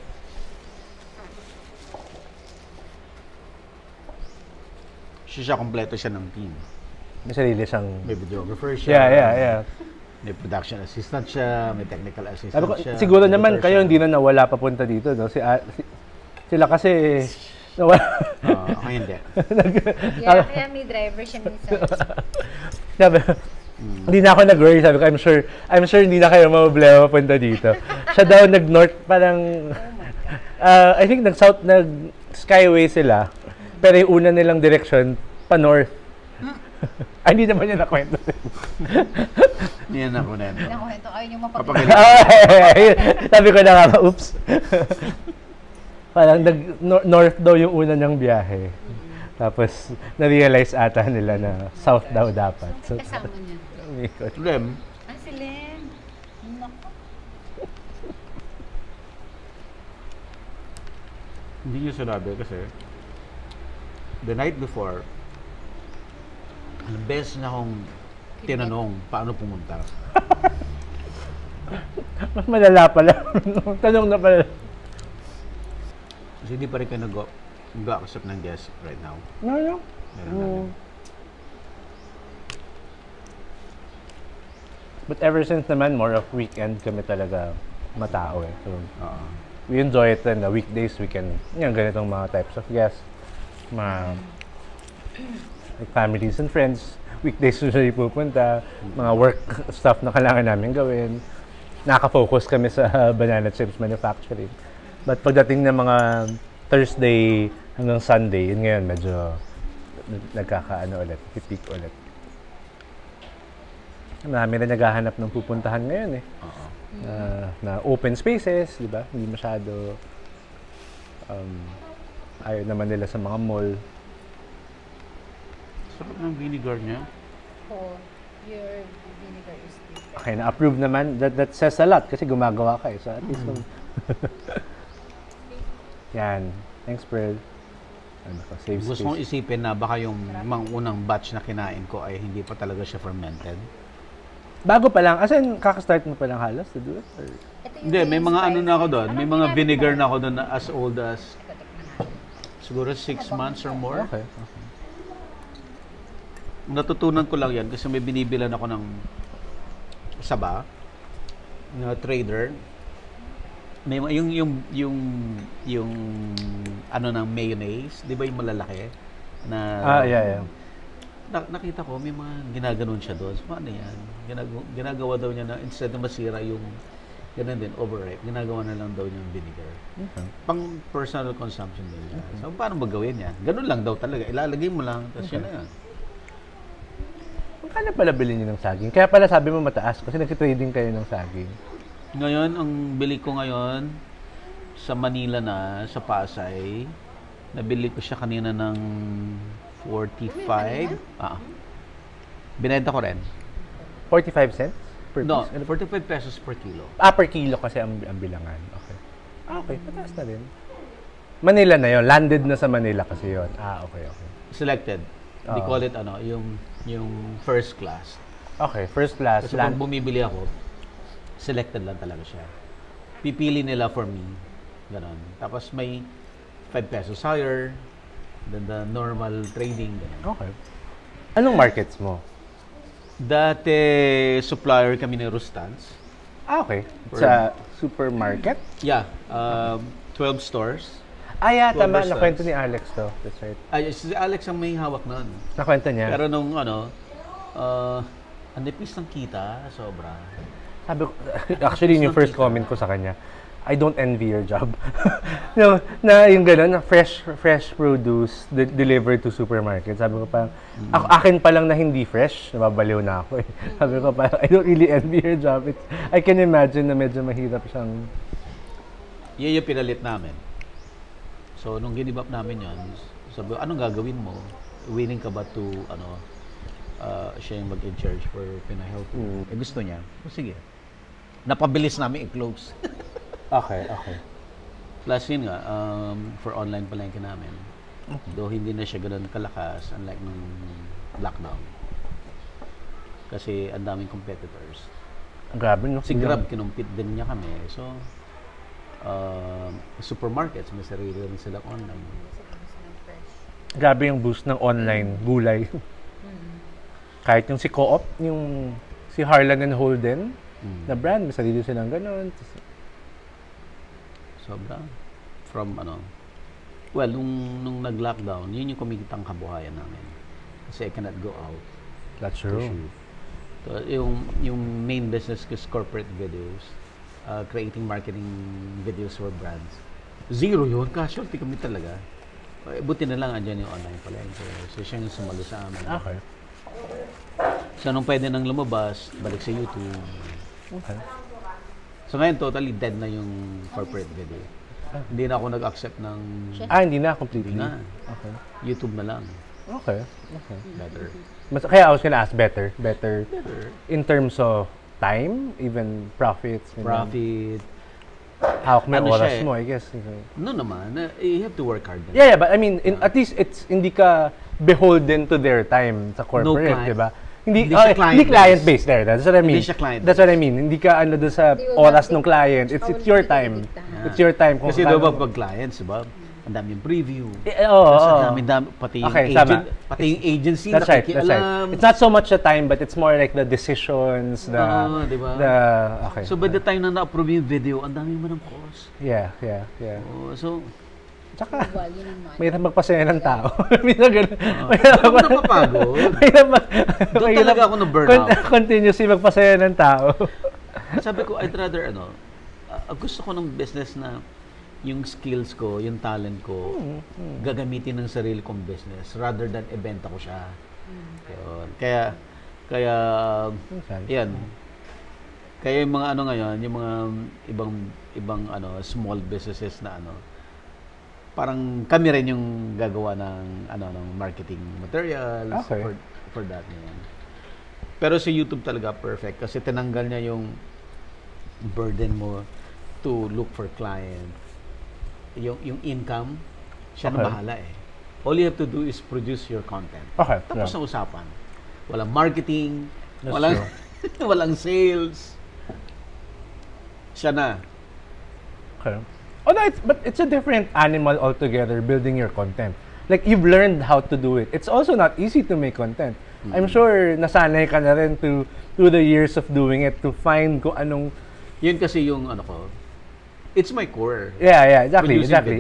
Siya, kompleto siya ng team. May sarili siyang... May videographer siya. Yeah. May production assistant siya, may technical assistant Sabi ko, siya. siguro naman editor kayo siya. hindi na nawala papunta dito, no? Sila kasi nawala. Ako hindi. Kaya may driver siya minsan. Sabi, hindi na ako nag-worry. Sabi ko, I'm sure hindi na kayo mablema papunta dito. Siya daw nag-north, parang, I think nag-south, nag-skyway sila. Pero yung una nilang direction, pa-north. Ay, hindi naman yun nakwento. Yan ako na. Nakuwento kayo yung Papagaling. Sabi ko na nga, oops. Parang north daw yung una niyang biyahe. Tapos, na-realize ata nila na south daw dapat. So, kasama niya. umikot. Lem, Si Len. Naku. hindi niyo sinabi kasi the night before, ang best na akong tinanong paano pumunta. Mas malala pala. Tanong na pala. Kasi hindi pa rin kayo nag-accept ng guest right now. No. Meron namin. But ever since naman, more of weekend kami talaga matao eh. So, Oo. we enjoy it in the weekdays, weekend. Yung ganitong mga types of guests. like families and friends. Weekdays usually pupunta, mga work stuff na kailangan namin gawin. Nakaka-focus kami sa banana chips manufacturing. But pagdating ng mga Thursday hanggang Sunday, yun ngayon medyo nagkakaano ulit, peak ulit. Marami na naghahanap ng pupuntahan ngayon eh. Na open spaces, di ba? Hindi masyado ayaw naman nila sa mga mall. Sarap ng vinegar niya. Oh, your vinegar is different. Okay, na-approve naman. That says a lot kasi gumagawa ka eh. So at least yan. Thanks, Pearl. Ano ko, save Gusto kong space. isipin na baka yung mga unang batch na kinain ko ay hindi pa talaga siya fermented. Bago pa lang, as in, kakastart mo pa lang halos to do it? Or? Ito yung Hindi, may mga ano na ako doon. Ano May mga ginamit vinegar mo? na ako doon na as old as Tikman natin. siguro 6 months or more. Okay. Natutunan ko lang yan kasi may binibilan ako ng saba na trader. May yung ano ng mayonnaise, 'di ba yung malalaki na Yeah. nakita ko may mga ginaganon siya doon. So, ano yan? Ginagawa daw niya na instead na masira yung ganun din, overripe, ginagawa na lang daw niya yung vinegar. Okay. Pang personal consumption din siya. So, paano magawin yan? Ganun lang daw talaga. Ilalagay mo lang, tapos yun na yan. Kano pala bilhin niyo ng saging? Kaya pala sabi mo mataas kasi nagtitrading kayo ng saging. Ngayon, ang bili ko ngayon sa Manila na, sa Pasay, nabili ko siya kanina ng 45. Binenta ko rin. 45 cents per No, piece? 45 pesos per kilo. Per kilo kasi ang bilangan. Okay. Okay, mataas na din. Manila na yon, landed na sa Manila kasi yon. Okay. Selected. They call it yung first class. Okay, first class. Kasi kung bumibili ako, selected lang talaga siya. Pipili nila for me. Ganon. Tapos may 5 pesos higher than the normal trading. Ganon. Okay. Anong markets mo? Dati, supplier kami ni Rustans. Okay. Sa supermarket? Yeah. 12 stores. Yeah, tama. Clover Nakwento Stars. ni Alex to. That's right. Ay, si Alex ang may hawak nun. Nakwento niya. Pero nung ang nipis ng kita, sobra. Sabi ko, actually, yung first comment ko sa kanya, I don't envy your job. No, na yung gano'n, na fresh produce delivered to supermarket. Sabi ko parang, akin pa lang na hindi fresh, nababaliw na ako eh. Sabi ko parang, I don't really envy your job. I can imagine na medyo mahirap siyang... Yan yung pinalit namin. So, nung give up namin yan, sabi ko, anong gagawin mo? Willing ka ba to, siya yung mag-in-charge for Pinahealth? Eh, gusto niya. O, sige. Napabilis namin i-close. Okay. Plus yun nga, for online palengke namin. Though hindi na siya ganun kalakas, unlike nung lockdown. Kasi ang daming competitors. Grabe, no? Si Grab, kinumpit din niya kami. So, supermarkets, may sarili rin sila online. Grabe yung boost ng online gulay. Kahit yung si Co-op, yung si Harlan and Holden, na brand, may sarili silang ganun. Sobra. From well, nung nag-lockdown, yun yung kumikitang kabuhayan namin. Kasi I cannot go out. That's to true. shoot. So, yung main business ko is corporate videos. Creating marketing videos for brands. Zero yun. Casualty kami talaga. Buti na lang andyan yung online pala. So siya yung sumalo sa amin. Okay. So nung pwede nang lumabas, balik sa YouTube. Okay. So ngayon totally dead na yung corporate video. Hindi na ako nag-accept ng Hindi na, completely. na. Okay. YouTube na lang. Okay. Better. Kaya I was gonna ask better in terms of time, even profits. Profit. Hawak mo yung Ano oras siya eh? mo, I guess. No naman. You have to work hard. Then. Yeah, but I mean, at least it's hindi ka beholden to their time sa corporate, client. di ba? Hindi Hindi siya client-based. client-based there. That's what I mean. Hindi siya client-based. That's what I mean. Hindi ka doon sa They will oras not ng client. It's your time. It's your time. Kasi diba pag clients, diba? Ang daming preview. Tapos ang dami, pati yung Okay, agent, tama. pati yung agency That's right. nakikialam. It's not so much the time, but it's more like the decisions, diba? Okay. So by the time na na-approve yung video, ang dami mo ng cost. Yeah. So, Tsaka, Value ng money. mahirap magpasaya ng tao. Minsan ganun. Ako napapagod. Doon talaga ako na-burnout. Continuously magpasaya ng tao. Sabi ko, I'd rather, gusto ko ng business na yung skills ko, yung talent ko, gagamitin ng sarili kong business rather than ibenta ko siya. Yun. Kaya, yan. Kaya yung mga ngayon, yung mga ibang small businesses na parang kami rin yung gagawa ng ng marketing materials for that. Yan. Pero sa YouTube talaga perfect kasi tinanggal niya yung burden mo to look for client. Yung income, siya na bahala eh. All you have to do is produce your content. Okay. Tapos na usapan. Walang marketing, That's walang sales. Siya na. Okay. But it's a different animal altogether, building your content. Like, you've learned how to do it. It's also not easy to make content. I'm sure nasanay ka na rin to the years of doing it to find kung anong... Yun kasi yung ko. It's my core. Yeah, exactly.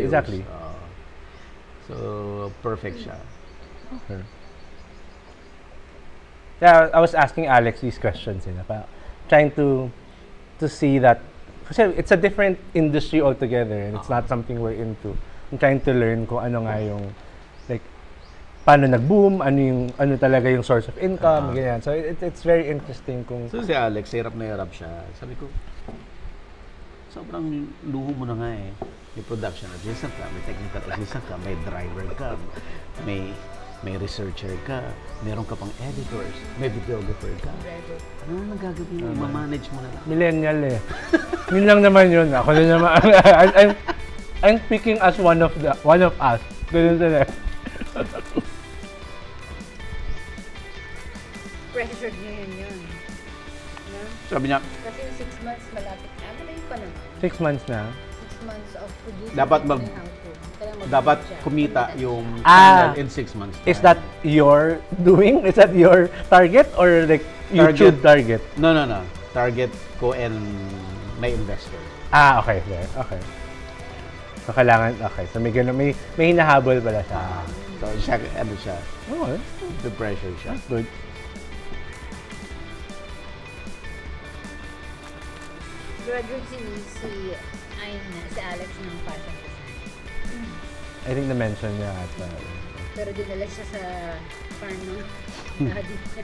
So, perfect siya. Okay. Yeah, I was asking Alex these questions, trying to see that, kasi it's a different industry altogether and it's not something we're into. I'm trying to learn kung ano nga yung, like, paano nag-boom, ano talaga yung source of income, ganyan. So, it's very interesting kung... So, si Alex, hirap na hirap siya. Sabi ko, sobrang luho mo na nga eh. May production assistant ka, may technical assistant ka, may driver ka, may researcher ka, meron ka pang editors, may videographer ka. Ano ang nagagawin mo? Ma-manage mo na lang. Millennial eh. Yun lang naman yun. Ako na naman. I'm speaking as one of us. Ganun talaga. Pressure niya yun. No? Sabi niya, Kasi 6 months malapit na. Malayo pa naman. 6 months na. 6 months of producing. Dapat dapat kumita yung channel in 6 months. Is that your doing? Is that your target or like YouTube target? No. Target ko and may investor. Okay. Okay. So, kailangan, So, may hinahabol pala siya. So, siya. Okay. The pressure siya. Good. Graduate si Alex ng fashion design. I think na-mention niya at Pero dinala siya sa farm ng daddy niya.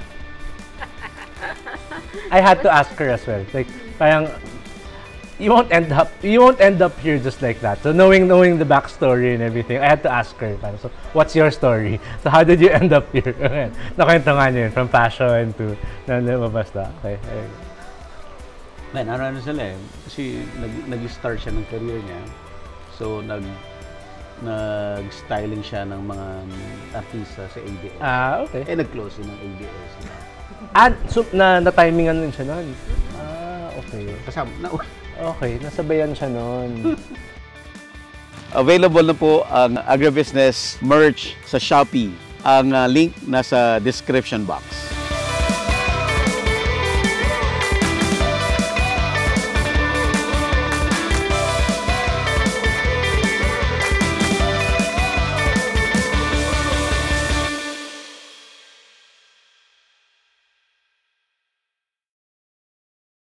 I had to ask her as well. Like, parang, you won't end up here just like that. So knowing the backstory and everything, I had to ask her. So what's your story? So how did you end up here? Nakwento nga niya yun, from fashion to basta. Okay. Man, ano sila eh. Kasi nag-start siya ng career niya. So nag-styling siya ng mga artista sa ABS. Okay. Nag-close yun ng ABS. So na-timingan din siya nun? Okay. Kasama na. Okay, nasabayan siya nun. Available na po ang agribusiness merch sa Shopee. Ang link nasa description box.